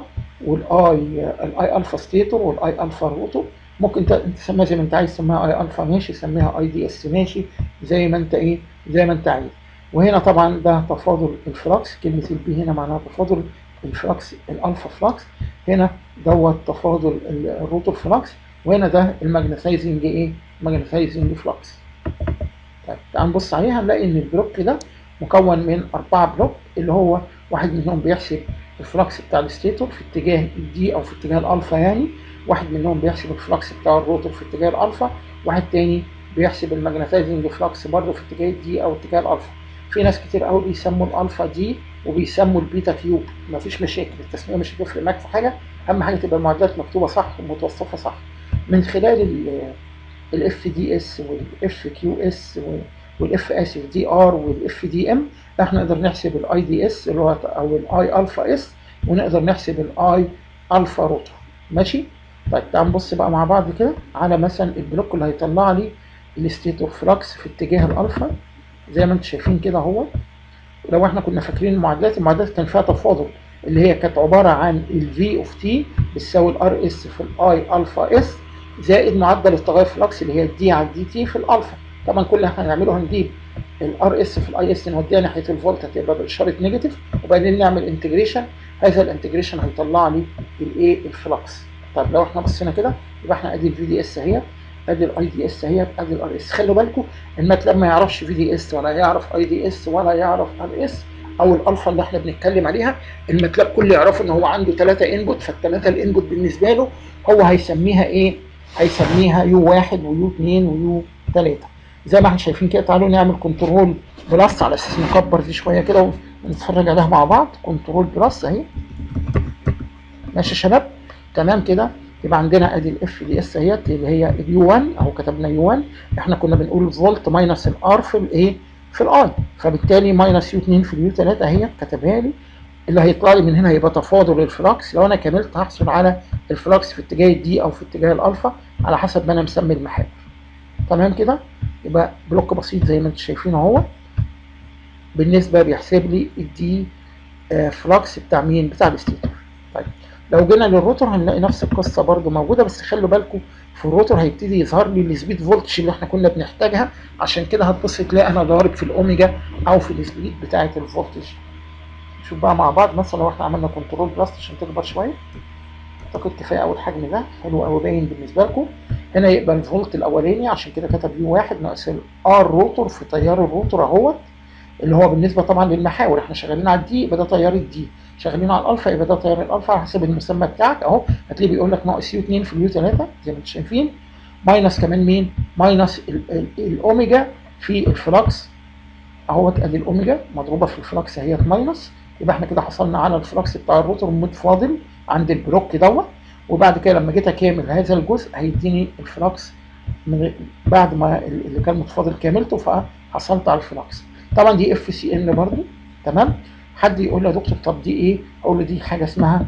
الاي الفا ستيتور والاي الفا روتور. ممكن تسميها زي ما انت عايز، تسميها اي الفا ماشي، سميها اي دي اس ماشي، زي ما انت ايه زي ما انت عايز. وهنا طبعا ده تفاضل الفلكس، كلمه البي هنا معناها تفاضل الفلكس الالفا فلكس، هنا دوت تفاضل الروتور فلكس، وهنا ده الماجنتايزنج ايه ماجنتايزنج فلكس. طيب تعال نبص عليها، هنلاقي ان البلوك ده مكون من 4 بلوك، اللي هو واحد منهم بيحسب الفلكس بتاع الستيتور في اتجاه الدي او في اتجاه الالفا يعني، واحد منهم بيحسب الفلكس بتاع الروتور في اتجاه الالفا، واحد تاني بيحسب الماجنتايزنج فلكس برضه في اتجاه الدي او اتجاه الالفا. في ناس كتير قوي بيسموا الالفا دي وبيسموا البيتا كيوب، مفيش مشاكل، التسميه مش هتفرق معاك في حاجه، اهم حاجه تبقى المعادلات مكتوبه صح ومتوصفه صح. من خلال الاف دي اس والاف كيو اس والاف اسف دي ار والاف دي ام، احنا نقدر نحسب الاي دي اس اللي هو او الاي الفا اس، ونقدر نحسب الاي الفا روتور. ماشي. طيب تعال نبص بقى مع بعض كده على مثلا البلوك اللي هيطلع لي الستيتور فلكس في اتجاه الالفا، زي ما انتم شايفين كده اهو. لو احنا كنا فاكرين المعادلات كان فيها تفاضل، اللي هي كانت عباره عن الفي اوف تي بتساوي الار اس في الاي الفا اس زائد معدل التغير فلكس اللي هي الدي على الدي تي في الالفا. طبعا كل اللي احنا هنعمله هنجيب الار اس في الاي اس نوديها ناحيه الفولت هتبقى باشاره نيجاتيف، وبعدين نعمل انتجريشن، هذا الانتجريشن هيطلع لي الايه الفلكس. طب لو احنا بصينا كده يبقى احنا ادي الفي دي اس اهي، ادي الاي دي اس اهي، ادي الار اس. خلوا بالكم الماتلاب ما يعرفش في دي اس ولا يعرف اي دي اس ولا يعرف ار اس او الالفا اللي احنا بنتكلم عليها، الماتلاب كله يعرفه ان هو عنده 3 انبوت، فالثلاثه الانبوت بالنسبه له هو هيسميها ايه؟ هيسميها يو 1 ويو 2 ويو 3 زي ما احنا شايفين كده. تعالوا نعمل كنترول بلس على اساس نكبر دي شويه كده ونتفرج عليها مع بعض. كنترول بلس اهي، ماشي يا شباب، تمام كده. يبقى عندنا ادي الاف دي اس اهيت اللي هي اليو 1 اهو، كتبنا يو 1، احنا كنا بنقول فولت ماينس الار في الايه في الاي، فبالتالي ماينس يو 2 في اليو 3 اهي كتبها لي. اللي هيطلع لي من هنا هيبقى تفاضل الفلكس، لو انا كملت هحصل على الفلكس في اتجاه الدي او في اتجاه الالفا على حسب ما انا مسمي المحاور. تمام كده. يبقى بلوك بسيط زي ما انتم شايفين اهو، بالنسبه بيحسب لي الدي فلكس بتاع مين؟ بتاع الستيتور. طيب لو جينا للروتور هنلاقي نفس القصه برده موجوده، بس خلوا بالكم في الروتور هيبتدي يظهر لي السبيد فولتج اللي احنا كنا بنحتاجها، عشان كده هتبص تلاقي انا ضارب في الاوميجا او في السبيد بتاعه الفولتج. نشوف بقى مع بعض مثلا لو احنا عملنا كنترول بلس عشان تكبر شويه، اعتقد كفايه اول حجم ده حلو قوي باين بالنسبه لكم. هنا يبقى الفولت الاولاني عشان كده كتب يو 1 ناقص الار روتور في تيار الروتور اهوت، اللي هو بالنسبه طبعا للمحاور، احنا شغالين على الدي يبقى ده تيار الدي، شغالين على الالفا يبقى ده تيار الالفا على حسب المسمى بتاعك اهو. هتلاقيه بيقول لك ناقص يو 2 في اليو 3 زي ما انتم شايفين، ماينس كمان مين؟ ماينس الاوميجا في الفلكس اهوت، ادي الاوميجا مضروبه في الفلكس اهيت ماينس. يبقى احنا كده حصلنا على الفلكس بتاع الروتور متفاضل عند البلوك دوت، وبعد كده لما جيت اكامل هذا الجزء هيديني الفلكس من بعد ما اللي كان متفاضل كاملته، فحصلت على الفلكس. طبعا دي اف سي ان برضو، تمام. حد يقول لي يا دكتور طب دي ايه؟ اقول له دي حاجه اسمها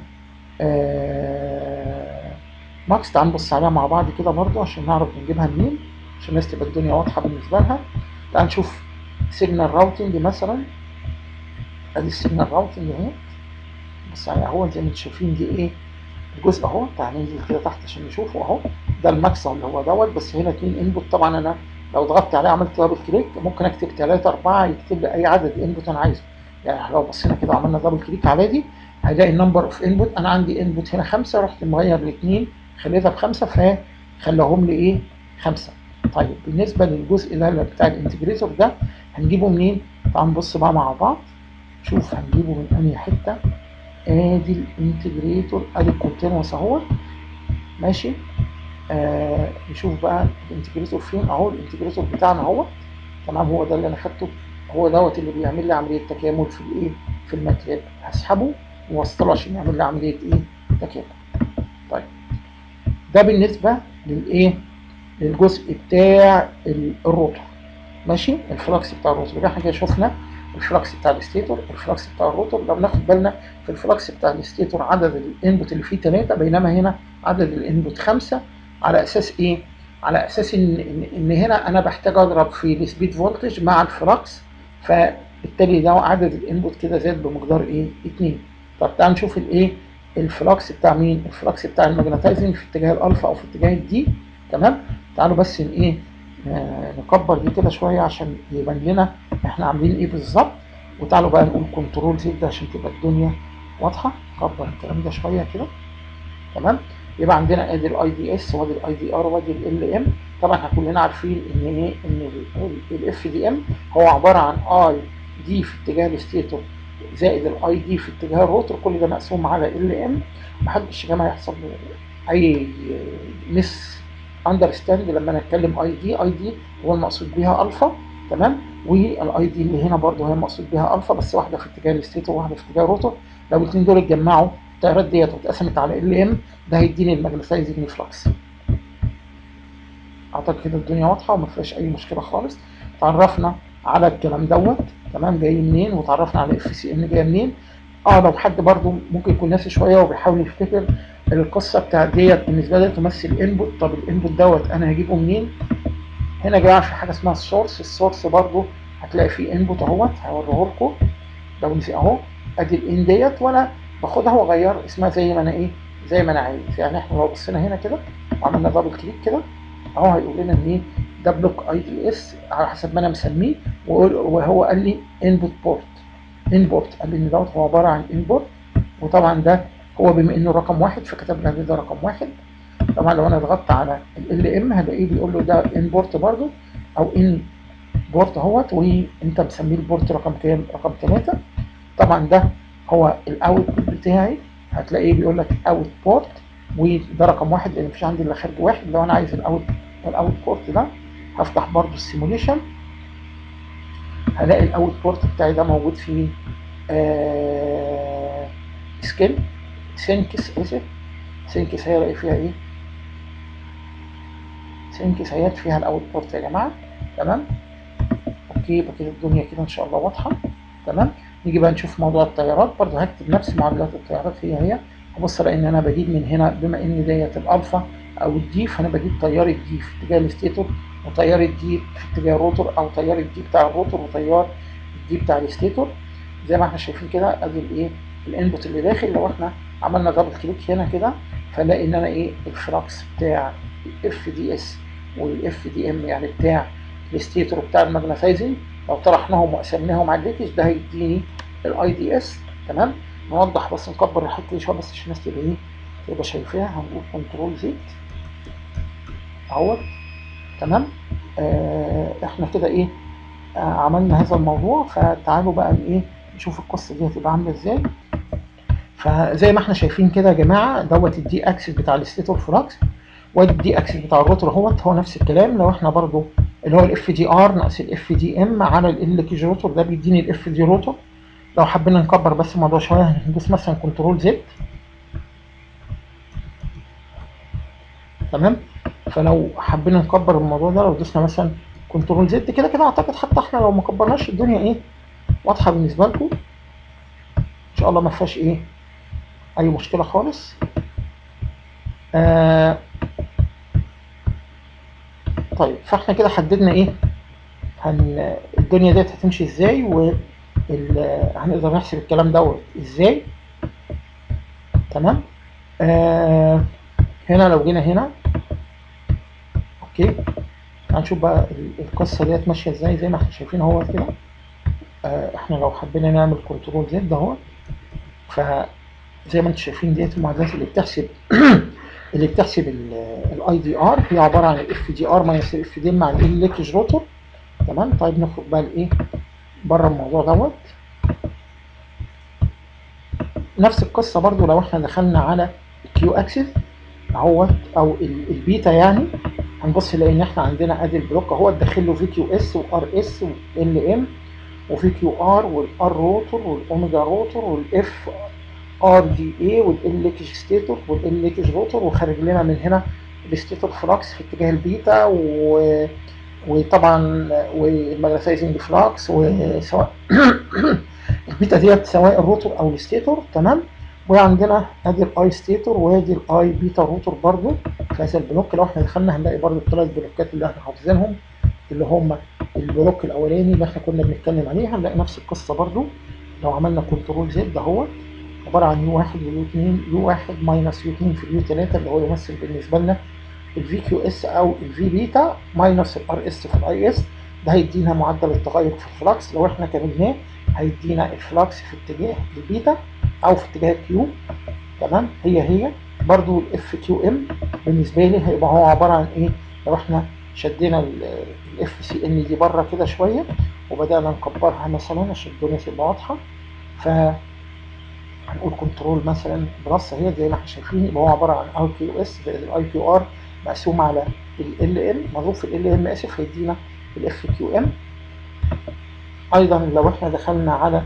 ماكس. تعال نبص عليها مع بعض كده برضو عشان نعرف نجيبها منين، عشان الناس تبقى الدنيا واضحه بالنسبه لها. تعال نشوف سيجنال راوتنج مثلا، ادي السيجنال راوتنج اهي، بص عليها اهو زي ما انتم شايفين دي ايه الجزء اهو. تعال ننزل كده تحت عشان نشوفه اهو، ده الماكس اللي هو دوت، بس هنا 2 انبوت. طبعا انا لو ضغطت عليه عملت دبل كليك ممكن اكتب 3 4 يكتب لي اي عدد انبوت انا عايزه. يعني لو بصينا كده عملنا دبل كليك على دي هيلاقي النمبر اوف انبوت، انا عندي انبوت هنا 5، رحت مغير ل2 خليتها ب5 فخلاهم لي ايه 5. طيب بالنسبه للجزء ده بتاع الانتجريتور ده هنجيبه منين؟ تعالوا نبص بقى مع بعض، شوف هنجيبه من انهي حته. ادي الانتجريتور، ادي الكونتينوس اهو ماشي. نشوف بقى الانتجريتور فين اهو. الانتجريتور بتاعنا اهو تمام، هو ده اللي انا خدته، هو دوت اللي بيعمل لي عمليه تكامل في الايه في الماتلاب. هسحبه واوصله عشان يعمل لي عمليه ايه تكامل. طيب ده بالنسبه للايه للجزء بتاع الروتور ماشي، الفلكس بتاع الروتور. يبقى احنا كده شفنا الفلكس بتاع الستيتور، الفلكس بتاع الروتور. لو ناخد بالنا في الفلكس بتاع الستيتور عدد الانبوت اللي فيه 3، بينما هنا عدد الانبوت 5. على اساس ايه؟ على اساس ان هنا انا بحتاج اضرب في السبيد فولتج مع الفلكس، فبالتالي ده عدد الانبوت كده زاد بمقدار ايه 2. طب تعال نشوف الايه الفلكس بتاع مين؟ الفلكس بتاع الماجنتايزنج في اتجاه الالفا او في اتجاه الدي. تمام. تعالوا بس ايه نكبر دي كده شويه عشان يبان لنا احنا عاملين ايه بالظبط. وتعالوا بقى نقول كنترول زد عشان تبقى الدنيا واضحه. نكبر الكلام ده شويه كده. تمام. يبقى عندنا ادي الاي دي اس وادي الاي دي ار وادي ال ام. طبعا احنا كلنا عارفين ان ايه ان الاف دي ام هو عباره عن اي دي في اتجاه الستيتور زائد الاي دي في اتجاه الروتور، كل ده مقسوم على ال ام. محدش يا جماعه يحصل اي مس اندرستاند لما انا اتكلم اي دي. اي دي هو المقصود بيها الفا. تمام. والاي دي اللي هنا برضه هي المقصود بيها الفا، بس واحده في اتجاه الستيتور وواحده في اتجاه الروتور. لو الاثنين دول اتجمعوا التيارات ديت واتقسمت على ال ام، ده هيديني الماجنتايزنج فلكس. اعتقد كده الدنيا واضحه وما فيهاش اي مشكله خالص. تعرفنا على الكلام دوت تمام جاي منين، وتعرفنا على اف سي ان جايه منين. لو حد برضو ممكن يكون ناسي شويه وبيحاول يفتكر القصه بتاعت ديت بالنسبه لي تمثل انبوت. طب الانبوت دوت انا هجيبه منين؟ هنا يا جماعه في حاجه اسمها السورس. السورس برضو هتلاقي فيه انبوت اهوت، هوريه لكم لو نسي اهو. ادي الان ديت وانا باخدها واغير اسمها زي ما انا ايه زي ما انا عايز. يعني احنا لو بصينا هنا كده وعملنا دبل كليك كده اهو هيقول لنا ان ايه ده بلوك اي دي اس على حسب ما انا مسميه، وهو قال لي انبوت بورت. انبورت قال لي ان دوت هو عباره عن انبورت، وطبعا ده هو بما انه رقم 1 فكتب لي ده رقم 1. طبعا لو انا ضغطت على ال ام هلاقيه بيقول له ده انبورت برضو او ان بورت اهوت، وانت مسميه البورت رقم كام؟ رقم 3. طبعا ده هو الاوت بتاعي، هتلاقيه بيقول لك اوت بورت، وده رقم 1 لان مفيش عندي الا خارج 1. لو انا عايز الاوت بورت ده هفتح برضو السيموليشن، هلاقي الاوت بورت بتاعي ده موجود في سكيل سينكس. اسف سينكس هيلاقي فيها ايه؟ سينكس هيات فيها الاوت بورت يا جماعه. تمام. اوكي يبقى كده الدنيا كده ان شاء الله واضحه. تمام. نيجي بقى نشوف موضوع التيارات. برضه هكتب نفس معادلات التيارات هي هبص الاقي ان انا بجيب من هنا بما ان ديت الالفا او الدي، فانا بجيب تيار الدي في اتجاه الستيتور وتيار الدي في اتجاه الروتور، او تيار الدي بتاع الروتور وتيار الدي بتاع الستيتور زي ما احنا شايفين كده. ادي الايه الانبوت اللي داخل. لو احنا عملنا دبل كليك هنا كده فنلاقي ان انا ايه الفلكس بتاع الاف دي اس والاف دي ام يعني بتاع الستيتور بتاع الماجنتايزنج، لو طرحناهم وقسمناهم على الليتش ده هيديني الاي دي اس. تمام. نوضح بس نكبر الحته دي شويه بس عشان الناس تبقى ايه تبقى شايفاها. هنقول كنترول زد اهوت. تمام. احنا كده ايه عملنا هذا الموضوع. فتعالوا بقى ايه نشوف القصه دي هتبقى عامله ازاي. فزي ما احنا شايفين كده يا جماعه دوت الدي اكسس بتاع الستيتور فلكس، والدي اكسس بتاع الروتور اهوت هو نفس الكلام. لو احنا برضو اللي هو الاف دي ار ناقص الاف دي ام على ال كي جي روتور ده بيديني الاف دي روتور. لو حبينا نكبر بس الموضوع شويه هندوس مثلا كنترول زد. تمام. فلو حبينا نكبر الموضوع ده لو دوسنا مثلا كنترول زد كده كده اعتقد حتى احنا لو ما كبرناش الدنيا ايه واضحه بالنسبه لكم ان شاء الله ما فيهاش ايه اي مشكله خالص. طيب فاحنا كده حددنا ايه الدنيا ديت هتمشي ازاي هنقدر نحسب الكلام دوت ازاي. تمام. هنا لو جينا هنا اوكي هنشوف بقى القصه ديت ماشيه ازاي. زي ما احنا شايفين اهو كده. احنا لو حبينا نعمل كنترول زد اهو زي ما انتم شايفين ديت المعادلات اللي بتحسب اللي بتحسب الاي دي ار، هي عباره عن الاف دي ار ماينس الاف دي مع الليكج روتور. تمام. طيب نخرج بقى لايه بره الموضوع دوت. نفس القصه برضو لو احنا دخلنا على الكيو اكسس اهوت او البيتا يعني، هنبص نلاقي ان احنا عندنا ادي البلوك اهوت داخل له في كيو اس وار اس وال ام وفي كيو ار والار روتور والاوميجا روتور والاف ار دي اي والال ليكج ستيتور والال ليكج روتور، وخارج لنا من هنا الستيتور فلكس في اتجاه البيتا وطبعا والماجنتايزنج فلكس، وسواء البيتا ديت سواء الروتور او الستيتور. تمام. وعندنا ادي الاي ستيتور وادي الاي بيتا روتور برضو في هذا البلوك. لو احنا دخلنا هنلاقي برضو الثلاث بلوكات اللي احنا حافظينهم اللي هم البلوك الاولاني اللي احنا كنا بنتكلم عليه، هنلاقي نفس القصه برضو. لو عملنا كنترول زد اهوت عباره عن يو 1 ويو 2، يو 1 ماينس يو 2 في اليو 3 اللي هو يمثل بالنسبه لنا الفي كيو اس او الفي بيتا ماينس الار اس في الاي اس. ده هيدينا معدل التغير في الفلكس. لو احنا كملناه هيدينا الفلكس في اتجاه البيتا او في اتجاه الكيو. تمام. هي برضو الاف كيو ام بالنسبه لي هيبقى هو عباره عن ايه؟ لو احنا شدينا الاف سي ان دي بره كده شويه وبدانا نكبرها مثلا عشان الدنيا تبقى واضحه، ف هنقول كنترول مثلا بلس اهي زي ما احنا شايفين، يبقى هو عباره عن اي كيو اس زائد الاي كيو ار مقسوم على ال ام مضروب في ال ام اسف، هيدينا الاف كيو ام. ايضا لو احنا دخلنا على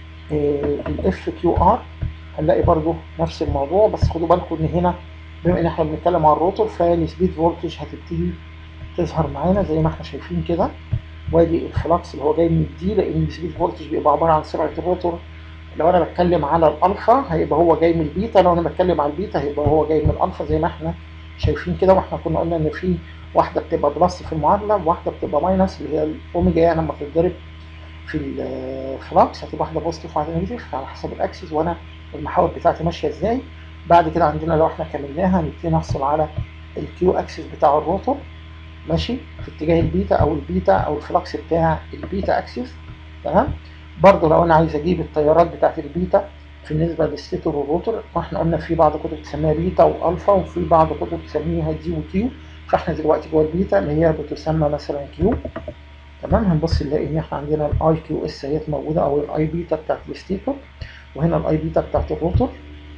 الاف كيو ار هنلاقي برضو نفس الموضوع، بس خدوا بالكم ان هنا بما ان احنا بنتكلم عن الروتور فالسبيد فولتج هتبتدي تظهر معانا زي ما احنا شايفين كده، وادي الفلكس اللي هو جاي من الدي، لان السبيد فولتج بيبقى عباره عن سرعه الروتور. لو انا بتكلم على الالفا هيبقى هو جاي من البيتا، لو انا بتكلم على البيتا هيبقى هو جاي من الالفا زي ما احنا شايفين كده. واحنا كنا قلنا ان في واحده بتبقى بلس في المعادله وواحده بتبقى ماينس اللي هي الاوميجا، يعني لما تتضرب في الفلكس هتبقى واحده بوزيتيف وواحده نيجاتيف على حسب الاكسس وانا المحاور بتاعتي ماشيه ازاي. بعد كده عندنا لو احنا كملناها هنبتدي نحصل على الكيو اكسس بتاع الروتور ماشي في اتجاه البيتا او الفلكس بتاع البيتا اكسس. تمام. برضه لو انا عايز اجيب التيارات بتاعت البيتا بالنسبه للستيتور والروتور، واحنا قلنا في بعض كتب بتسميها بيتا والفا وفي بعض كتب بتسميها دي وكيو، فاحنا دلوقتي جوه البيتا اللي هي بتسمى مثلا كيو. تمام. هنبص نلاقي ان احنا عندنا الاي كيو اس اهيت موجوده او الاي بيتا بتاعت الستيتور، وهنا الاي بيتا بتاعت الروتور.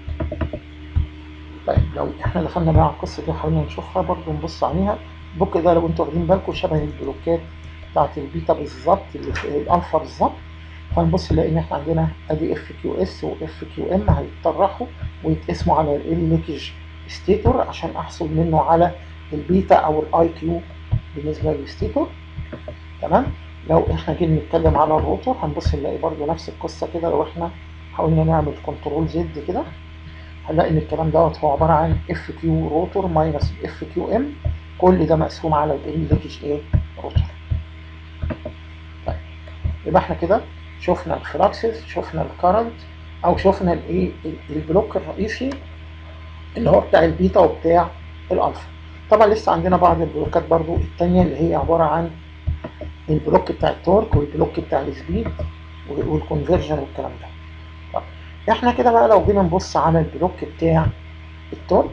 طيب لو احنا دخلنا بقى على القصه دي وحاولنا نشوفها برضه نبص عليها، البوك ده لو انتوا واخدين بالكم شبه البلوكات بتاعت البيتا بالظبط اللي في الالفا بالظبط. فنبص نلاقي ان احنا عندنا ادي اف كيو اس واف كيو ام هيتطرحوا ويتقسموا على الليكج ستيتور عشان احصل منه على البيتا او الاي كيو بالنسبه للستيتور. تمام. لو احنا جينا نتكلم على الروتور هنبص نلاقي برضه نفس القصه كده. لو احنا حاولنا نعمل كنترول زد كده هنلاقي ان الكلام دوت هو عباره عن اف كيو روتور ماينس اف كيو ام، كل ده مقسوم على ال ليكج ايه روتور. طيب يبقى احنا كده شفنا الفلكسز، شفنا الكرنت، او شفنا الايه البلوك الرئيسي اللي هو بتاع البيتا وبتاع الالفا. طبعا لسه عندنا بعض البلوكات برضو التانية اللي هي عباره عن البلوك بتاع التورك والبلوك بتاع السبيد والكونفرجن والكلام ده. طب احنا كده بقى لو جينا نبص على البلوك بتاع التورك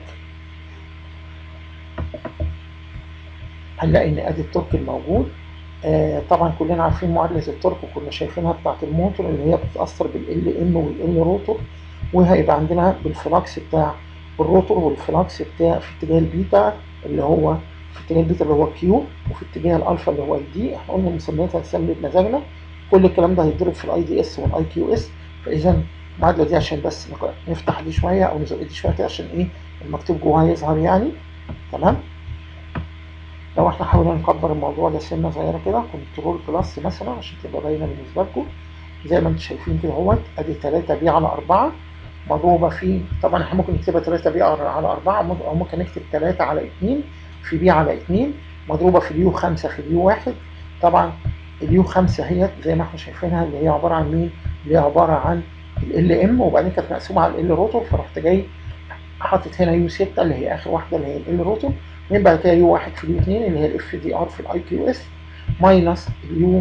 هنلاقي ان ادي التورك الموجود. طبعا كلنا عارفين معادله التورك وكنا شايفينها بتاعت الموتور اللي هي بتتاثر بالال ام والال روتور، وهيبقى عندنا بالفلكس بتاع الروتور والفلكس بتاع في اتجاه البيتا اللي هو في اتجاه البيتا اللي هو كيو، وفي اتجاه الالفا اللي هو الدي. احنا قلنا مسمياتها هتسمي بمزاجنا، كل الكلام ده هيتضرب في الاي دي اس والاي كيو اس. فاذا المعادله دي عشان بس نفتح دي شويه او نزق دي شويه كده عشان ايه المكتوب جواها يظهر يعني. تمام. لو احنا حاولنا نكبر الموضوع ده سنه صغيره كده كنترول بلس مثلا عشان تبقى باينه بالنسبه لكم زي ما انتم شايفين كده اهوت، ادي 3 بي على 4 مضروبه في، طبعا احنا ممكن نكتبها 3 بي على 4 او ممكن نكتب 3 على 2 في بي على 2 مضروبه في اليو 5 في اليو 1. طبعا اليو 5 هي زي ما احنا شايفينها اللي هي عباره عن مين؟ اللي هي عباره عن ال ام وبعدين كانت مقسومه على ال روتور، فرحت جاي حاطط هنا يو 6 اللي هي اخر واحده اللي هي ال روتور، من بعد كده يو 1 في اليو 2 اللي هي الاف دي ار في الاي كيو اس ماينس اليو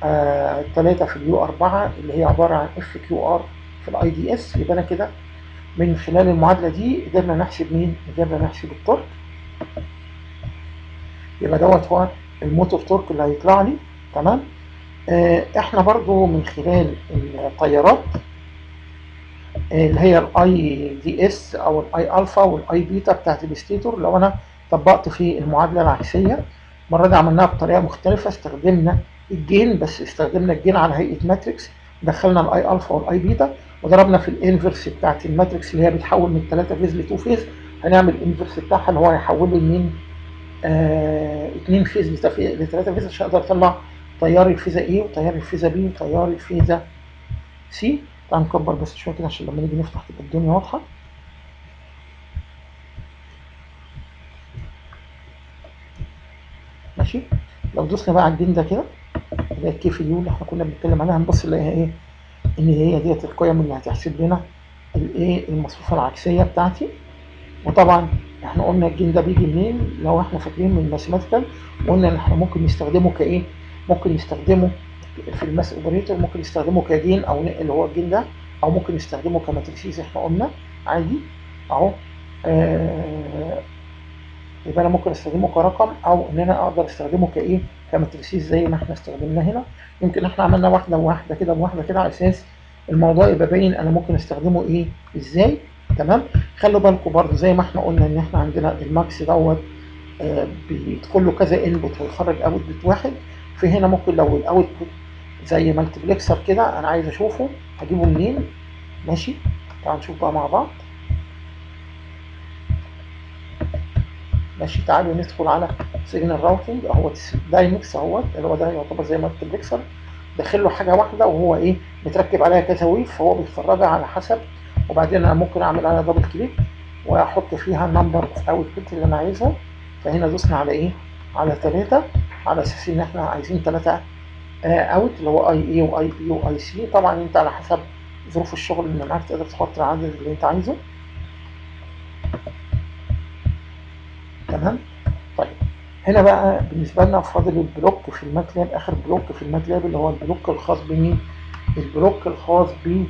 3 في اليو 4 اللي هي عباره عن اف كيو ار في الاي دي اس. يبقى انا كده من خلال المعادله دي قدرنا نحسب مين؟ قدرنا نحسب التورك. يبقى دوت هو الموتور تورك اللي هيطلع لي. تمام. احنا برضو من خلال التيارات اللي هي الاي دي اس او الاي الفا والاي بيتا بتاعت الستيتور، لو انا طبقت في المعادله العكسيه، المره دي عملناها بطريقه مختلفه، استخدمنا الجين، بس استخدمنا الجين على هيئه ماتريكس، دخلنا الاي الفا والاي بيتا وضربنا في الانفرس بتاعت الماتريكس اللي هي بتحول من 3 فيز ل 2 فيز، هنعمل الانفرس بتاعها اللي هو هيحول لي من 2 فيز ل 3 فيز عشان اقدر اطلع تيار الفيزا A وتيار الفيزا B وتيار الفيزا C. تعال نكبر بس شويه كده عشان لما نيجي نفتح تبقى الدنيا واضحه. ماشي. لو دوسنا بقى على الجين ده كده اللي هي الكيف اليو اللي احنا كنا بنتكلم عليها، هنبص نلاقيها ايه؟ ان هي ديت القيم اللي هتحسب لنا الايه المصفوفه العكسيه بتاعتي. وطبعا احنا قلنا الجين ده بيجي منين؟ لو احنا فاكرين من الماثيماتيكال وقلنا ان احنا ممكن نستخدمه كايه؟ ممكن نستخدمه في الماس اوبريتور، ممكن نستخدمه كجين او اللي هو الجين ده، او ممكن نستخدمه كماتريسيز احنا قلنا عادي اهو. يبقى انا ممكن استخدمه كرقم او ان انا اقدر استخدمه كايه؟ كماتريسيز زي ما احنا استخدمناه هنا. يمكن احنا عملنا واحده وواحده كده وواحده كده على اساس الموضوع يبقى باين انا ممكن استخدمه ايه ازاي. تمام. خلوا بالكم برضو زي ما احنا قلنا ان احنا عندنا الماكس دوت بيدخل له كذا انبوت ويخرج اوتبوت واحد. في هنا ممكن لو الاوتبوت زي مالتيبلكسر كده انا عايز اشوفه هجيبه منين. ماشي. تعالوا نشوف بقى مع بعض. ماشي. تعالوا ندخل على سيجنال راوتنج اهو دايمكس اهوت اللي هو ده يعتبر زي مالتيبلكسر، داخل له حاجه واحده وهو ايه متركب عليها كذا ويف، فهو بيتفرجها على حسب. وبعدين انا ممكن اعمل عليها دبل كليك واحط فيها النمبر اوف اوتبوت اللي انا عايزها. فهنا دوسنا على ايه؟ على 3 على اساس ان احنا عايزين 3 اوت اللي هو اي اي واي بي واي سي. طبعا انت على حسب ظروف الشغل اللي معاك تقدر تحط العدد اللي انت عايزه. تمام. طيب هنا بقى بالنسبه لنا فاضل البلوك في الماتلاب، اخر بلوك في الماتلاب اللي هو البلوك الخاص بمين؟ البلوك الخاص ب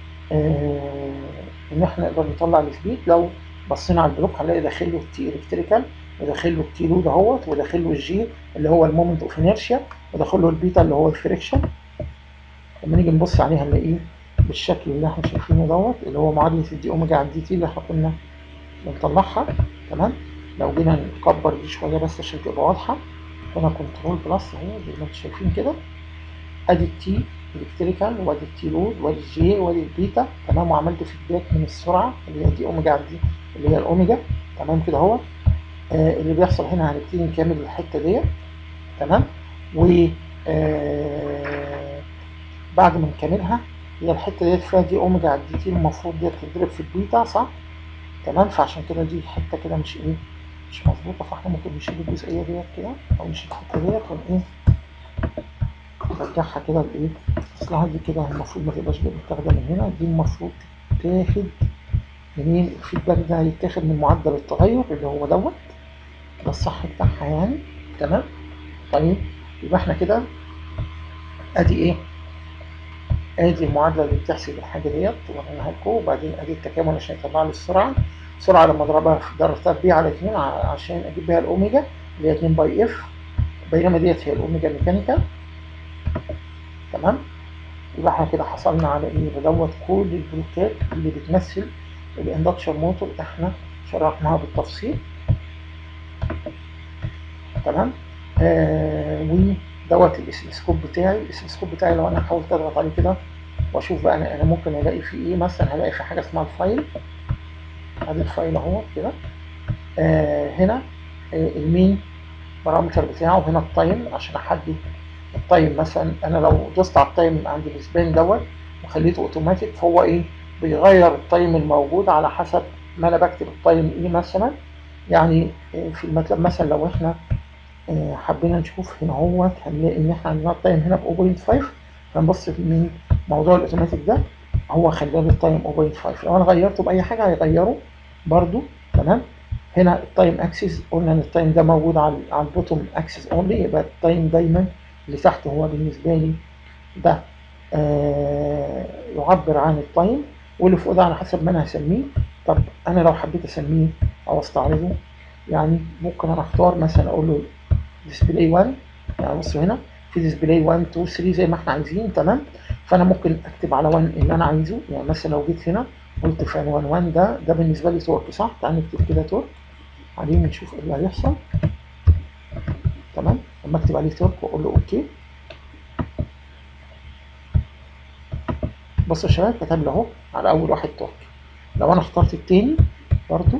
ان احنا نقدر نطلع السبيد. لو بصينا على البلوك هنلاقي داخل له التي الكتريكال وداخل له التي لود اهوت وداخل له الجي اللي هو المومنت اوف انيرشيا وداخل له البيتا اللي هو الفريكشن. لما نيجي نبص عليه هنلاقيه بالشكل اللي احنا شايفينه دوت اللي هو معادله الدي اوميجا على الدي تي اللي احنا كنا بنطلعها. تمام. لو جينا نكبر دي شويه بس عشان تبقى واضحه، هنا كنترول بلس اهي زي ما انتم شايفين كده، ادي التي الكتريكال وادي التي لود وادي الجي وادي البيتا. تمام. وعملت فيدباك من السرعه اللي هي دي اوميجا على دي اللي هي الاوميجا. تمام كده اهو. اللي بيحصل هنا هنبتدي نكمل الحته ديت. تمام. و بعد ما نكملها هي الحته ديت فيها دي اوميجا على دي تي، المفروض ديت تتضرب في البيتا صح؟ تمام. فعشان كده دي حته كده مش ايه مش مظبوطه، فاحنا ممكن نشيل الجزئيه ديت كده او نشيل الحته ديت ون نرجعها كده لايه؟ اصلها دي كده المفروض ما تبقاش متاخده من هنا، دي المفروض تتاخد منين؟ الفيدباك ده هيتاخد من معدل التغير اللي هو دوت ده الصح بتاعها يعني. تمام. طيب يبقى احنا كده ادي ايه؟ ادي المعادله اللي بتحسب الحاجه ديت وقلناها لكم، وبعدين ادي التكامل عشان يطلع لي السرعه. السرعه لما اضربها في ضربتها بي على 2 عشان اجيب بيها الاوميجا اللي هي 2 باي اف، بينما ديت هي الاوميجا ميكانيكال. تمام. يبقى احنا كده حصلنا على ايه؟ دوت كل البلوكات اللي بتمثل الاندكشن موتور احنا شرحناها بالتفصيل. تمام. ودوت الاسلسكوب بتاعي. الاسلسكوب بتاعي لو انا حاولت اضغط عليه كده واشوف بقى انا ممكن الاقي فيه ايه. مثلا هلاقي في حاجه اسمها الفايل، ادي الفايل اهو كده. هنا المين بارامتر بتاعه، هنا التايم عشان احدد التايم. مثلا انا لو دوست على التايم عند السبان دوت وخليته اوتوماتيك فهو ايه بيغير التايم الموجود على حسب ما انا بكتب التايم ايه مثلا. يعني في الماتلاب مثلا لو احنا حبينا نشوف هنا اهوت هنلاقي ان احنا عندنا التايم هنا ب 0.5، فنبص من موضوع الاوتوماتيك ده هو خلى لي التايم 0.5. لو انا غيرته باي حاجه هيغيره برده. تمام. هنا التايم اكسس قلنا ان التايم ده موجود على البوتوم اكسس اونلي، يبقى التايم دايما اللي تحت هو بالنسبه لي ده يعبر عن التايم. واللي فوق ده على حسب ما انا هسميه. طب انا لو حبيت اسميه او استعرضه، يعني ممكن انا اختار مثلا اقول له ديسبلاي 1. يعني بصوا هنا في ديسبلاي 1 2 3 زي ما احنا عايزين، تمام. فانا ممكن اكتب على 1 اللي انا عايزه. يعني مثلا لو جيت هنا قلت في عنوان 1 ده بالنسبه لي تورك، صح؟ تعال نكتب كده تورك عليه ونشوف ايه اللي هيحصل. تمام، لما اكتب عليه تورك واقول له اوكي، بصوا يا شباب كتب لي اهو على اول واحد تورك. لو انا اخترت التاني برضو،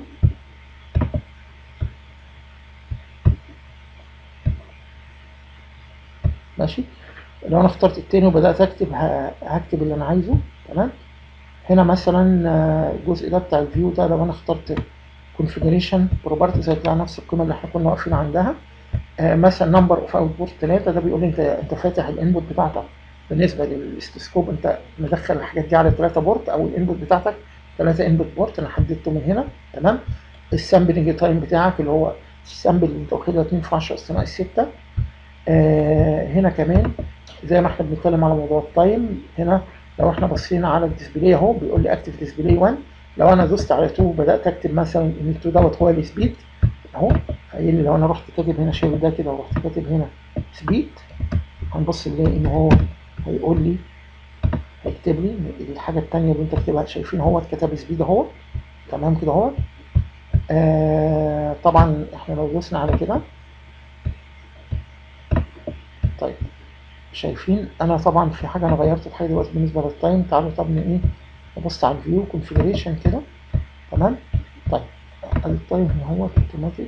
ماشي، لو انا اخترت التاني وبدات اكتب هكتب اللي انا عايزه. تمام. هنا مثلا الجزء ده بتاع الفيو ده، لو انا اخترت كونفيجريشن بروبرتيز هيطلع نفس القيمه اللي احنا كنا واقفين عندها. مثلا نمبر اوف اوتبوت 3، ده بيقول لي انت فاتح الانبوت بتاعتك بالنسبه للاستسكوب، انت مدخل الحاجات دي على 3 بورت، او الانبوت بتاعتك 3 انبوت بورت انا حددته من هنا. تمام. السامبلنج تايم بتاعك اللي هو السامبل اللي انت واخدها 2 في 10 اس ناقص 6. هنا كمان زي ما احنا بنتكلم على موضوع التايم، هنا لو احنا بصينا على الديسبلاي اهو بيقول لي اكتف ديسبلاي 1. لو انا دوست على 2 وبدات اكتب مثلا ان 2 دوت هو السبيد اهو، قايل لي لو انا رحت كاتب هنا شايف ده كده ورحت كاتب هنا سبيد، هنبص نلاقي ان هو هيقول لي، هيكتب لي الحاجه الثانيه اللي انت كاتبها. شايفين هو كتب سبيد اهو، تمام كده اهو. طبعا احنا لو دوسنا على كده، طيب شايفين انا طبعا في حاجه انا غيرت لحد دلوقتي بالنسبه للتايم. تعالوا طب ايه، نبص على الفيو كونفيجريشن كده. تمام. طيب التايم هنا هو اوتوماتيك.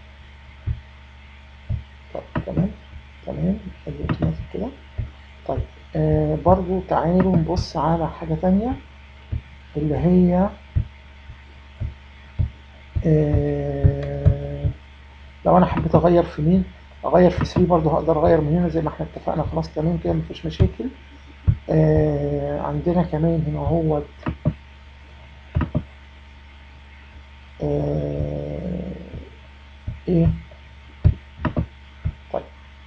طيب تمام تمام، اوتوماتيك كده. طيب برضو تعالوا نبص على حاجه تانية اللي هي لو انا حبيت اغير في مين، اغير في 3 برضو هقدر اغير من هنا زي ما احنا اتفقنا. خلاص تمام كده مفيش مشاكل. عندنا كمان هنا هو ايه، طيب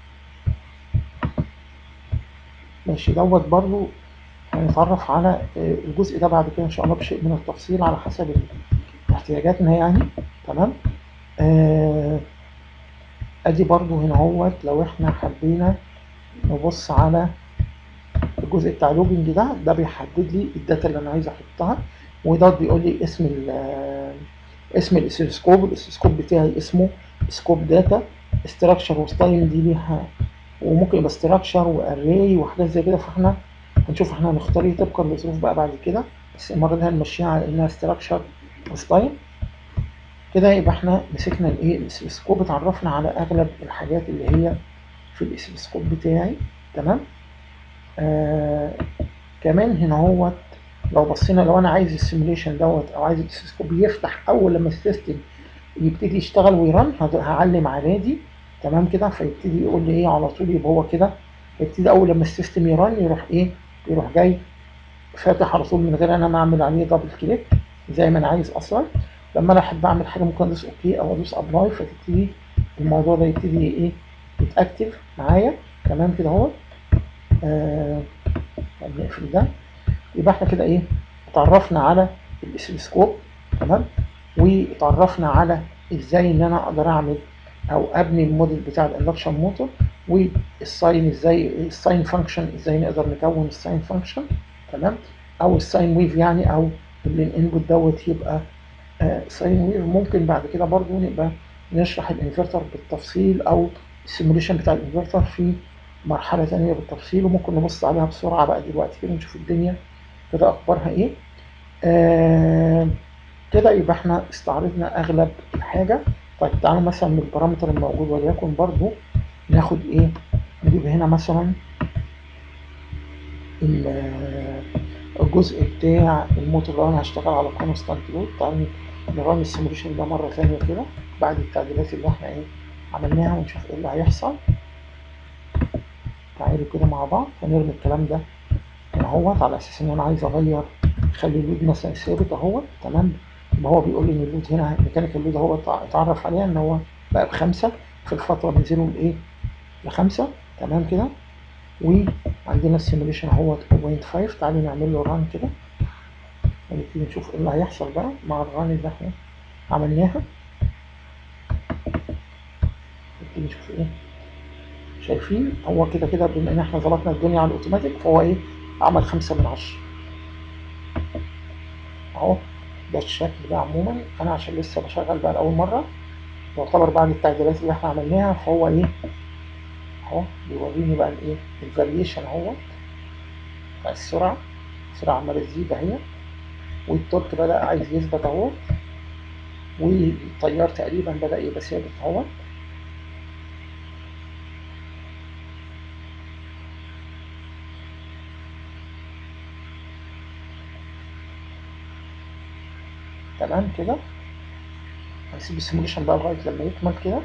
ماشي دوت برضو هنتعرف على الجزء ده بعد كده ان شاء الله بشيء من التفصيل على حسب احتياجاتنا يعني. تمام. ادي برضو هنا هوت لو احنا حبينا نبص على الجزء بتاع اللوجنج ده بيحدد لي الداتا اللي انا عايز احطها، وده بيقول لي اسم الاسيسكوب بتاعي اسمه سكوب داتا استراكشر وستايل، دي ليها وممكن يبقى استراكشر واري وحاجات زي كده. فاحنا هنشوف احنا هنختار ايه طبقا للظروف بقى بعد كده، بس المره دي هنمشيها على انها استراكشر وستايل كده. يبقى احنا مسكنا الايه الاسيسكوب، اتعرفنا على اغلب الحاجات اللي هي في الاسيسكوب بتاعي. تمام. كمان هنا هو لو بصينا، لو انا عايز السيموليشن دوت او عايز الاسيسكوب يفتح اول لما السيستم يبتدي يشتغل ويرن، هعلم على دي. تمام كده، فيبتدي يقول لي ايه على طول، يبقى هو كده هيبتدي اول لما السيستم يرن يروح ايه، يروح جاي فاتح على طول من غير انا ما اعمل عليه دبل كليك زي ما انا عايز اصلا. لما انا احب اعمل حاجه ممكن ادوس اوكي او ادوس ابلاي، فتبتدي الموضوع ده يبتدي ايه يتاكتف معايا. تمام كده اهو. نقفل ده. يبقى احنا كده ايه اتعرفنا على الاسيسكوب. تمام. واتعرفنا على ازاي ان انا اقدر اعمل او ابني الموديل بتاع الاندكشن موتور، والساين ازاي الساين فانكشن ازاي نقدر نكون الساين فانكشن. تمام. او الساين ويف يعني، او اللي الانبوت دوت يبقى ساين ويف. ممكن بعد كده برضو نبقى نشرح الانفرتر بالتفصيل او السيموليشن بتاع الانفرتر في مرحلة تانية بالتفصيل، وممكن نبص عليها بسرعة بقى دلوقتي كده نشوف الدنيا كده اخبارها ايه. كده يبقى احنا استعرضنا اغلب الحاجة. طيب تعالوا مثلا من البارامتر الموجود، وليكن برضو ناخد ايه، نجيب هنا مثلا الجزء بتاع الموتور لو انا هشتغل على كونستانت لود. تعالوا نرن السيموليشن ده مرة ثانية كده بعد التعديلات اللي احنا ايه عملناها ونشوف ايه اللي هيحصل. تعالوا كده مع بعض هنرمي الكلام ده اهوت على اساس ان انا عايز اغير اخلي اللود مثلا ثابت اهوت. تمام. يبقى هو بيقول لي ان اللود هنا ميكانيكال اللود هو اتعرف عليها ان هو بقى ب5 في الفتره من 0 لايه ل5. تمام كده. وعندنا السيموليشن اهوت 0.5. تعالوا نعمل له ران كده. ونبتدي نشوف ايه اللي هيحصل بقى مع الران اللي احنا عملناها. نبتدي نشوف ايه. شايفين هو كده كده بما ان احنا ظبطنا الدنيا على الاوتوماتيك فهو ايه عمل 5/10 اهو. ده الشكل ده عموما. انا عشان لسه بشغل بقى لاول مره يعتبر بعد التعديلات اللي احنا عملناها فهو ايه اهو بيوريني بقى الايه الفاريشن اهو بتاع السرعه. السرعه عماله تزيد اهي، والتورك بدأ عايز يثبت اهو، والتيار تقريبا بدأ يبقى ثابت اهو. تمام كده. هنسيب السيموليشن بقى لغايه لما يكمل كده.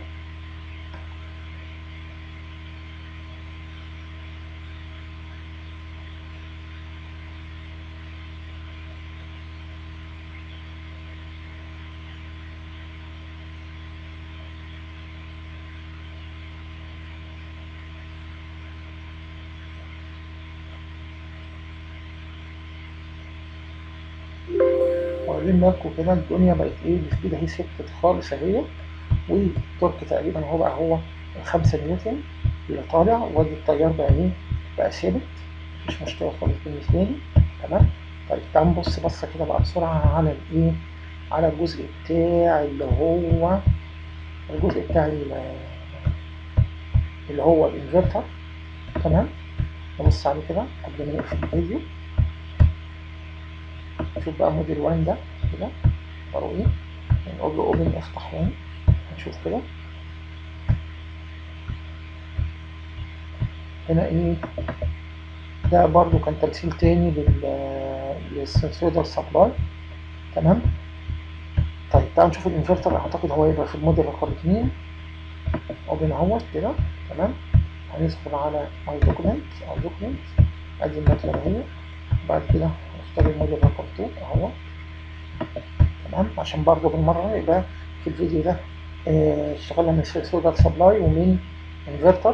واخدين بالكم كده الدنيا بقت ايه السبيد اهي ثبتت خالص اهي، والتورك تقريبا هو بقى هو 5 نيوتن اللي طالع، وادي التيار بقى ايه بقى ثابت، مفيش مشكله خالص بالنسبه لي. تمام. طيب تعال نبص بصه كده بقى بسرعه على الايه على الجزء بتاع اللي هو الجزء بتاع اللي هو الانفرتر. تمام. نبص عليه كده قبل ما نقفل الفيديو. نشوف بقى موديل 1 ده كده اختاروا ايه، نقول له اوبن افتح يعني. نشوف كده هنا ايه. ده برضو كان تمثيل تاني للسنسودر سبلاي. تمام. طيب تعالوا نشوف الانفرتر. اعتقد هو يبقى في الموديل رقم 2. اوبن اهوت كده. تمام. هندخل على ماي دوكيمنت او دوكيمنت، ادي الماتلاب اهي. بعد كده هنختار الموديل رقم 2 اهو. تمام. عشان برضو بالمره يبقى في الفيديو ده اشتغلنا من سنسودر سبلاي ومن انفرتر.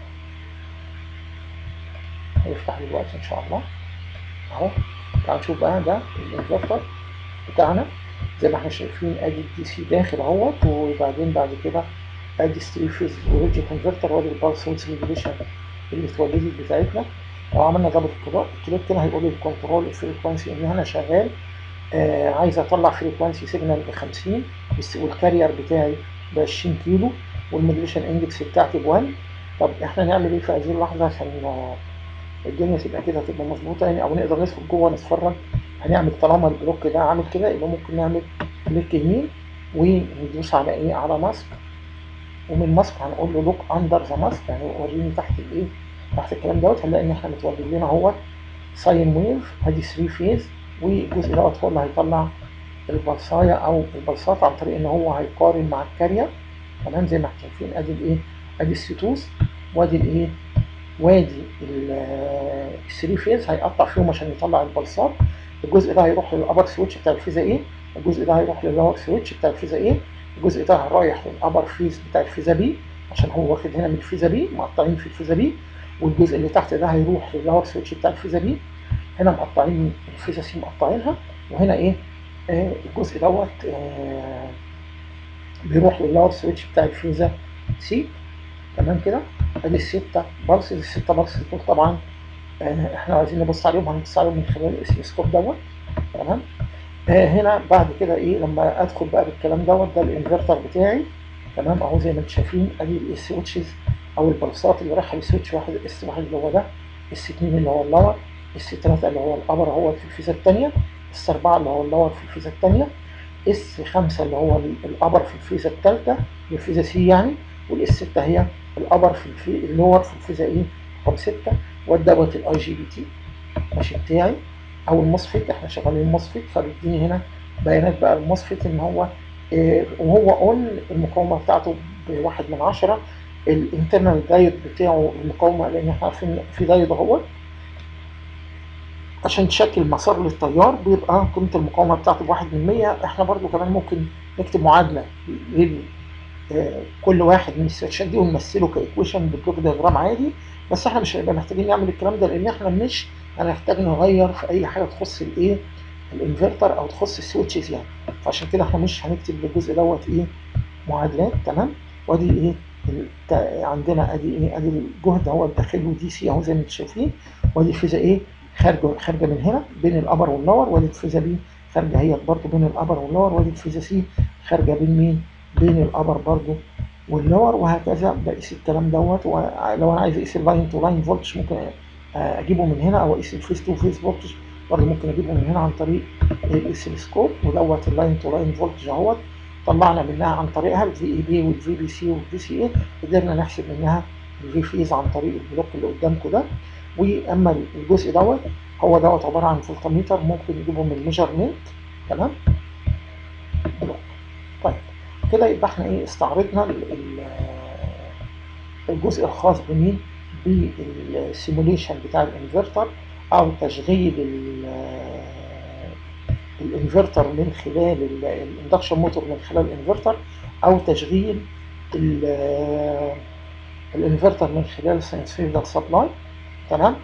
هيفتح دلوقتي ان شاء الله اهو. تعالوا نشوف بقى ده الانفرتر بتاعنا. زي ما احنا شايفين ادي الدي سي داخل اهوت، وبعدين بعد كده ادي 3 فيز اوريجي كونفرتر، وادي البالس ويدز ريجوليشن اللي اتولدت بتاعتنا. لو عملنا دبل كليك كده هيقول لي الكنترول فريكوانسي ان انا شغال عايز اطلع فريكوانسي سيجنال ب 50 والكارير بتاعي ب 20 كيلو والموديليشن اندكس بتاعتي ب 1. طب احنا نعمل ايه في هذه اللحظه عشان الدنيا تبقى كده تبقى مظبوطه يعني، او نقدر ندخل جوه نتفرج؟ هنعمل طالما البلوك ده عامل كده يبقى ممكن نعمل كليك يمين وندوس على ايه على ماسك، ومن ماسك هنقول له لوك اندر ذا ماسك يعني وريني تحت الايه تحت الكلام دوت. هنلاقي ان احنا متولد لنا اهو ساين ويف ادي 3 فيز، والجزء دوت هو اللي هيطلع البلصايه او البلصات عن طريق ان هو هيقارن مع الكارير. تمام. زي ما احنا شايفين ادي الايه ادي السيتوس، وادي الايه وادي الثري فيز هيقطع فيهم عشان يطلع البلصات. الجزء ده هيروح للابر سويتش بتاع الفيزا ايه، الجزء ده هيروح لللور سويتش بتاع الفيزا ايه، الجزء ده رايح للابر فيز بتاع الفيزا بي عشان هو واخد هنا من الفيزا بي مقطعين في الفيزا بي، والجزء اللي تحت ده هيروح لللور سويتش بتاع الفيزا بي، هنا مقطعين الفيزا سي مقطعينها، وهنا ايه الجزء دوت بيروح لللور سويتش بتاع الفيزا سي. تمام كده. ادي الستة بلسز. الستة بلسز دول طبعا احنا عايزين نبص عليهم، هنبص عليهم من خلال الاسيسكوب دوت. تمام. هنا بعد كده ايه لما ادخل بقى بالكلام دوت ده الانفرتر بتاعي. تمام. اهو زي ما انتم شايفين ادي السويتشز او البلصات اللي رايحه لسويتش واحد اس واحد اللي هو ده، اس 2 اللي هو اللور، اس 3 اللي هو الابر هو في الفيزا الثانيه، اس 4 اللي هو اللور في الفيزا الثانيه، اس 5 اللي هو الابر في الفيزا الثالثه للفيزا سي يعني، والاس 6 هي الابر في اللور في الفيزا ايه رقم 6. ودوت الاي جي بي تي ماشي بتاعي او المصفت. احنا شغالين مصفت فبيديني هنا بيانات بقى المصفت ان هو وهو اون المقاومه بتاعته بواحد من 10. الانترنال دايود بتاعه المقاومه لان احنا عارفين في دايود اهو عشان تشكل مسار للتيار بيبقى قيمه المقاومه بتاعته بواحد من 100. احنا برضو كمان ممكن نكتب معادله كل واحد من السويتشات دي ونمثله كايكويشن ببلوك دياجرام عادي، بس احنا مش هنبقى محتاجين نعمل الكلام ده لان احنا مش هنحتاج نغير في اي حاجه تخص الايه الانفرتر او تخص السويتشز يعني. فعشان كده احنا مش هنكتب للجزء دوت ايه معادلات. تمام. وادي ايه عندنا ادي ايه ادي الجهد اهو داخله دي سي اهو زي ما انتم شايفين. وادي الفيزا ايه خارجه من هنا بين الابر واللور. وادي الفيزا بي خارجه هي برضو بين الابر واللور. وادي الفيزا سي خارجه بين مين؟ بين الابر برضو واللور. وهكذا بقيس الكلام دوت. ولو انا عايز اقيس اللاين تو لاين فولتج ممكن اجيبه من هنا، او اقيس الفيز تو فيز فولتج برضه ممكن اجيبه من هنا عن طريق الاسلسكوب. ودوت اللاين تو لاين فولتج اهوت طلعنا منها عن طريقها الفي اي بي والفي بي سي والفي سي اي. قدرنا نحسب منها الفي فيز عن طريق البلوك اللي قدامكم ده. واما الجزء دوت هو دوت عباره عن فولتميتر ممكن نجيبه من ميجرمنت. تمام. بلوك. طيب كده يبقى احنا ايه استعرضنا الجزء الخاص بمين؟ بالسيموليشن بتاع الانفرتر او تشغيل الانفرتر من خلال الاندكشن موتور من خلال الانفرتر، او تشغيل الانفرتر من خلال ساينسويدال سبلاي. تمام.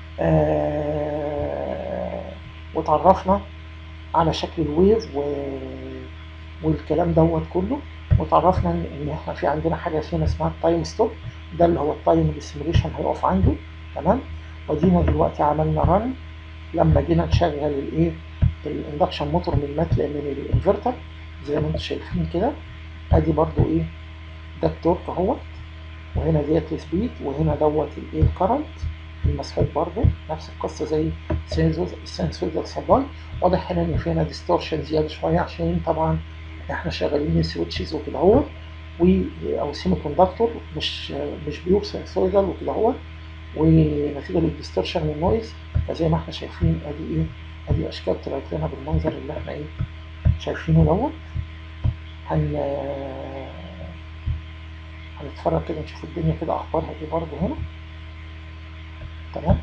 وتعرفنا على شكل الويف والكلام دوت كله. وتعرفنا ان احنا في عندنا حاجه فينا اسمها التايم ستوب، ده اللي هو التايم اللي السيموليشن هيقف عنده. تمام. ودينا دلوقتي عملنا رن لما جينا نشغل الايه الاندكشن موتور من الانفرتر زي ما انتم شايفين كده. ادي برضو ايه ده التورك اهوت، وهنا ديت السبيد، وهنا دوت الايه الكرنت المسحوب برضو نفس القصه زي السنسويدال سبلاي. واضح هنا ان فينا ديستورشن زياده شويه عشان طبعا احنا شغالين سويتشز وكده اهوت او سيمي كوندكتور مش بيور سنسويدال وكده اهوت، ونتيجه للديستورشن والنويز. فزي ما احنا شايفين ادي ايه ادي اشكال طلعت لنا بالمنظر اللي احنا ايه شايفينه دوت. هنتفرج كده نشوف الدنيا كده اخبارها ايه برضه هنا. تمام.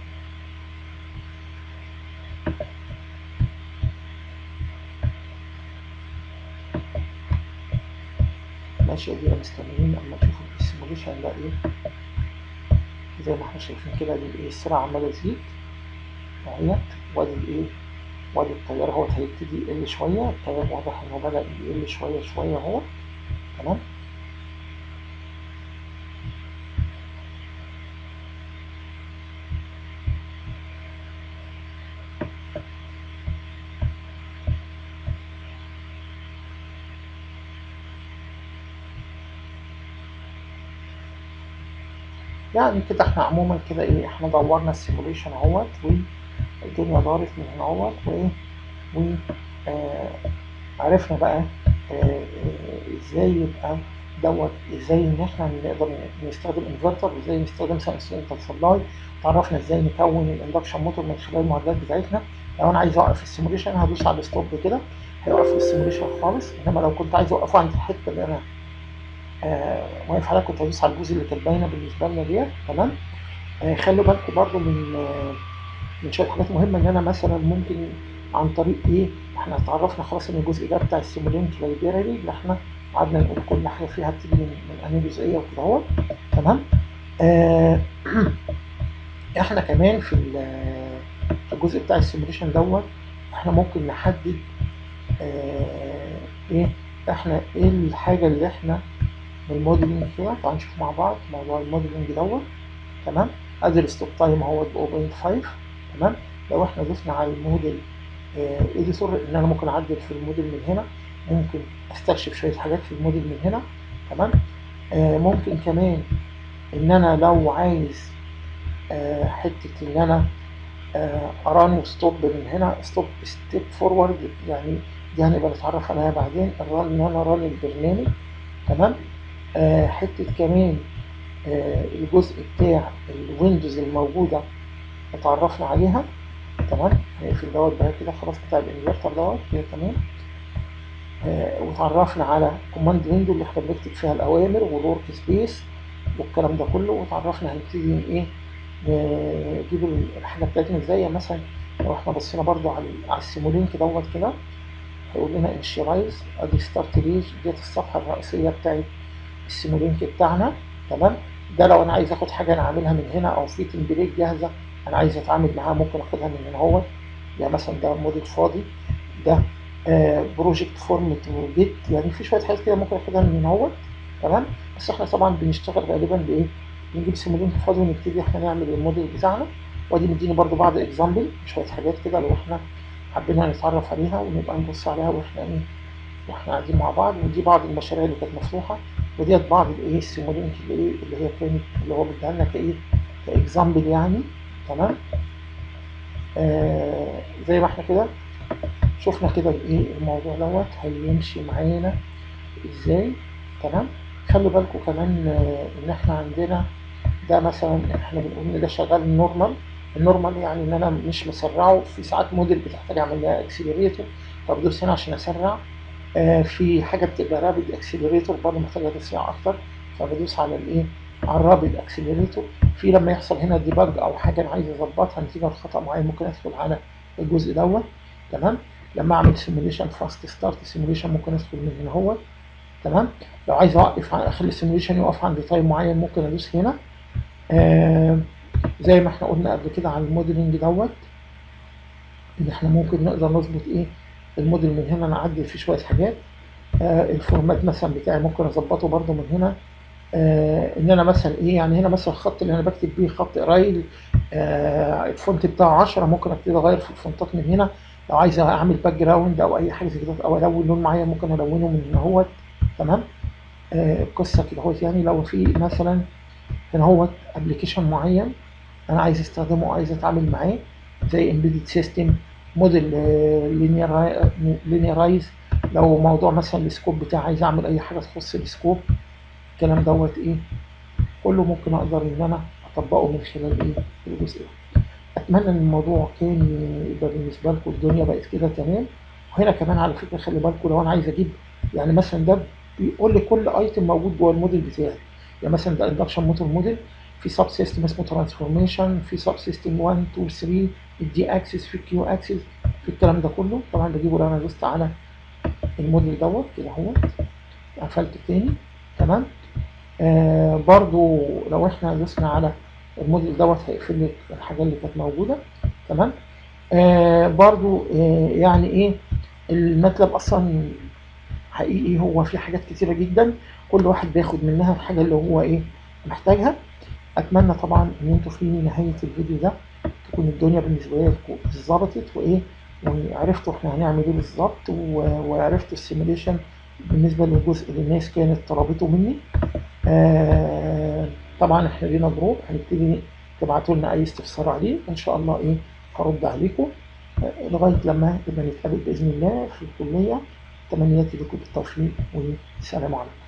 ماشي ادينا مستنيين اما نشوف السيموليشن ده ايه. زي ما احنا شايفين كده دي الايه السرعه عماله تزيد اهيت. وادي الايه وادي التيار اهوت هيبتدي يقل شويه. التيار واضح انه بدا يقل شويه شويه اهو. تمام. يعني كده احنا عموما كده ايه احنا دورنا السيموليشن اهوت والدنيا دارت من هنا اهوت وايه عرفنا بقى ازاي يبقى دوت ازاي ان احنا نقدر نستخدم انفرتر وازاي نستخدم ساينسويدال سبلاي. تعرفنا ازاي نكون الاندكشن موتور من خلال المعادلات بتاعتنا. لو انا عايز اوقف السيموليشن هدوس على الستوب كده هيوقف السيموليشن خالص. انما لو كنت عايز اوقفه عند الحته اللي انا واقف عليها كنت هدوس على الجزء اللي كانت باينه بالنسبه لنا ديت. تمام. خلوا بالكم برضو من شويه حاجات مهمه ان انا مثلا ممكن عن طريق ايه احنا اتعرفنا خلاص ان الجزء ده بتاع السيمولينك لايبراري اللي احنا قعدنا نقول كل حاجه فيها بتيجي من انهي جزئيه وكده اهو. تمام. احنا كمان في الجزء بتاع السيموليشن دوت احنا ممكن نحدد ايه احنا ايه الحاجه اللي احنا من الموديلنج كده. تعالوا نشوف مع بعض موضوع الموديلنج دوت. تمام. ادي الستوب تايم اهوت ب 0.5. تمام. لو احنا دوسنا على الموديل اديتور ان انا ممكن اعدل في الموديل من هنا، ممكن استكشف شويه حاجات في الموديل من هنا. تمام. ممكن كمان ان انا لو عايز حته ان انا اران وستوب من هنا ستوب ستيب فورورد يعني دي هنبقى نتعرف عليها بعدين. الران ان انا ران البرنامج. تمام. حته كمان الجزء بتاع الويندوز الموجوده اتعرفنا عليها. تمام. هنقفل دوت بقى كده خلاص بتاع الانفرتر دوت كده. تمام. وتعرفنا على كوماند ويندو اللي احنا بنكتب فيها الاوامر والورك سبيس والكلام ده كله. وتعرفنا هنبتدي ايه نجيب الحاجه بتاعتنا ازاي. مثلا لو احنا بصينا برضو على السيمولينك دوت كده هيقول لنا انشيرايز. ادي ستارت بيج ديت الصفحه الرئيسيه بتاعت السيمولينك بتاعنا. تمام. ده لو انا عايز اخد حاجه انا عاملها من هنا او في تمبليت جاهزه انا عايز اتعامل معاها ممكن اخدها من هنا اهوت. يعني مثلا ده موديل فاضي ده بروجكت فورم تو جيت، يعني في شويه حاجات كده ممكن اخدها من هنا تمام. بس احنا طبعا بنشتغل غالبا بايه، بنجيب سيمولينك فاضي ونبتدي احنا نعمل الموديل بتاعنا. وادي مديني برضو بعض اكزامبل شويه حاجات كده لو احنا حبينا نتعرف عليها ونبقى نبص عليها واحنا ايه، واحنا قاعدين مع بعض. ودي بعض المشاريع اللي كانت مفتوحه، وديت بعض الايه السيمولينك اللي هي كانت اللي هو بيديها لنا كايه كاكزامبل يعني. تمام. زي ما احنا كده شفنا كده الايه الموضوع هيمشي معانا ازاي. تمام. خلي بالكم كمان ان احنا عندنا ده مثلا احنا بنقول ان ده شغال نورمال. النورمال يعني ان انا مش مسرعه، في ساعات موديل بتحتاج اعمل لها اكسلريتور فبدوس هنا عشان اسرع. في حاجه بتبقى رابد اكسلريتور برضه محتاجه تسريع اكتر فبدوس على الايه، على الرابد اكسلريتور. في لما يحصل هنا ديباج او حاجه انا عايز اظبطها نتيجه لخطا معين ممكن ادخل على الجزء تمام. لما اعمل سيموليشن فاست ستارت سيموليشن ممكن ادخل من هنا تمام. لو عايز اوقف اخلي السيموليشن يقف عند تايم معين ممكن ادوس هنا. زي ما احنا قلنا قبل كده على الموديلنج ان احنا ممكن نقدر نظبط ايه الموديل من هنا، نعدل فيه شويه حاجات. الفورمات مثلا بتاعي ممكن اظبطه برده من هنا. ان انا مثلا ايه يعني هنا مثلا الخط اللي انا بكتب بيه خط قرايل الفونت بتاعه 10 ممكن ابتدي اغير في الفونتات من هنا. لو عايز اعمل باك جراوند او اي حاجه زي كده او الون لون معين ممكن الونه من هنا تمام. القصه كده يعني لو في مثلا هنا ابلكيشن معين انا عايز استخدمه وعايز اتعامل معاه زي امبيدد سيستم موديل لينيرايز. لو موضوع مثلا السكوب بتاعي عايز اعمل اي حاجه تخص السكوب الكلام ايه كله ممكن اقدر ان انا اطبقه من خلال ايه الجزء ده. اتمنى ان الموضوع كان يبقى بالنسبه لكم الدنيا بقت كده تمام. وهنا كمان على فكره خلي بالكم لو انا عايز اجيب يعني مثلا ده بيقول لي كل ايتم موجود جوه الموديل بتاعي. يعني مثلا ده اندكشن موتور موديل في سب سيستم اسمه ترانسفورميشن، في سب سيستم 1 2 3، الدي اكسس، في الكيو اكسس، في الكلام ده كله طبعا بجيبه لو انا دوست على الموديل كده قفلت تاني تمام. برضو لو احنا دوسنا على الموديل هيقفل لي الحاجه اللي كانت موجوده تمام. برضو يعني ايه الماتلاب اصلا حقيقي هو في حاجات كتيره جدا كل واحد بياخد منها الحاجه اللي هو ايه محتاجها. اتمنى طبعا ان انتوا في نهايه الفيديو ده تكون الدنيا بالنسبه لكم اتظبطت وايه وعرفتوا احنا هنعمل ايه بالظبط وعرفتوا السيميليشن بالنسبه للجزء اللي الناس كانت طلبته مني. طبعا احنا لينا جروب هنبتدي تبعتوا لنا اي استفسار عليه ان شاء الله ايه هرد عليكم لغايه لما نبقى نتقابل باذن الله في الكليه. تمنياتي لكم بالتوفيق والسلام عليكم.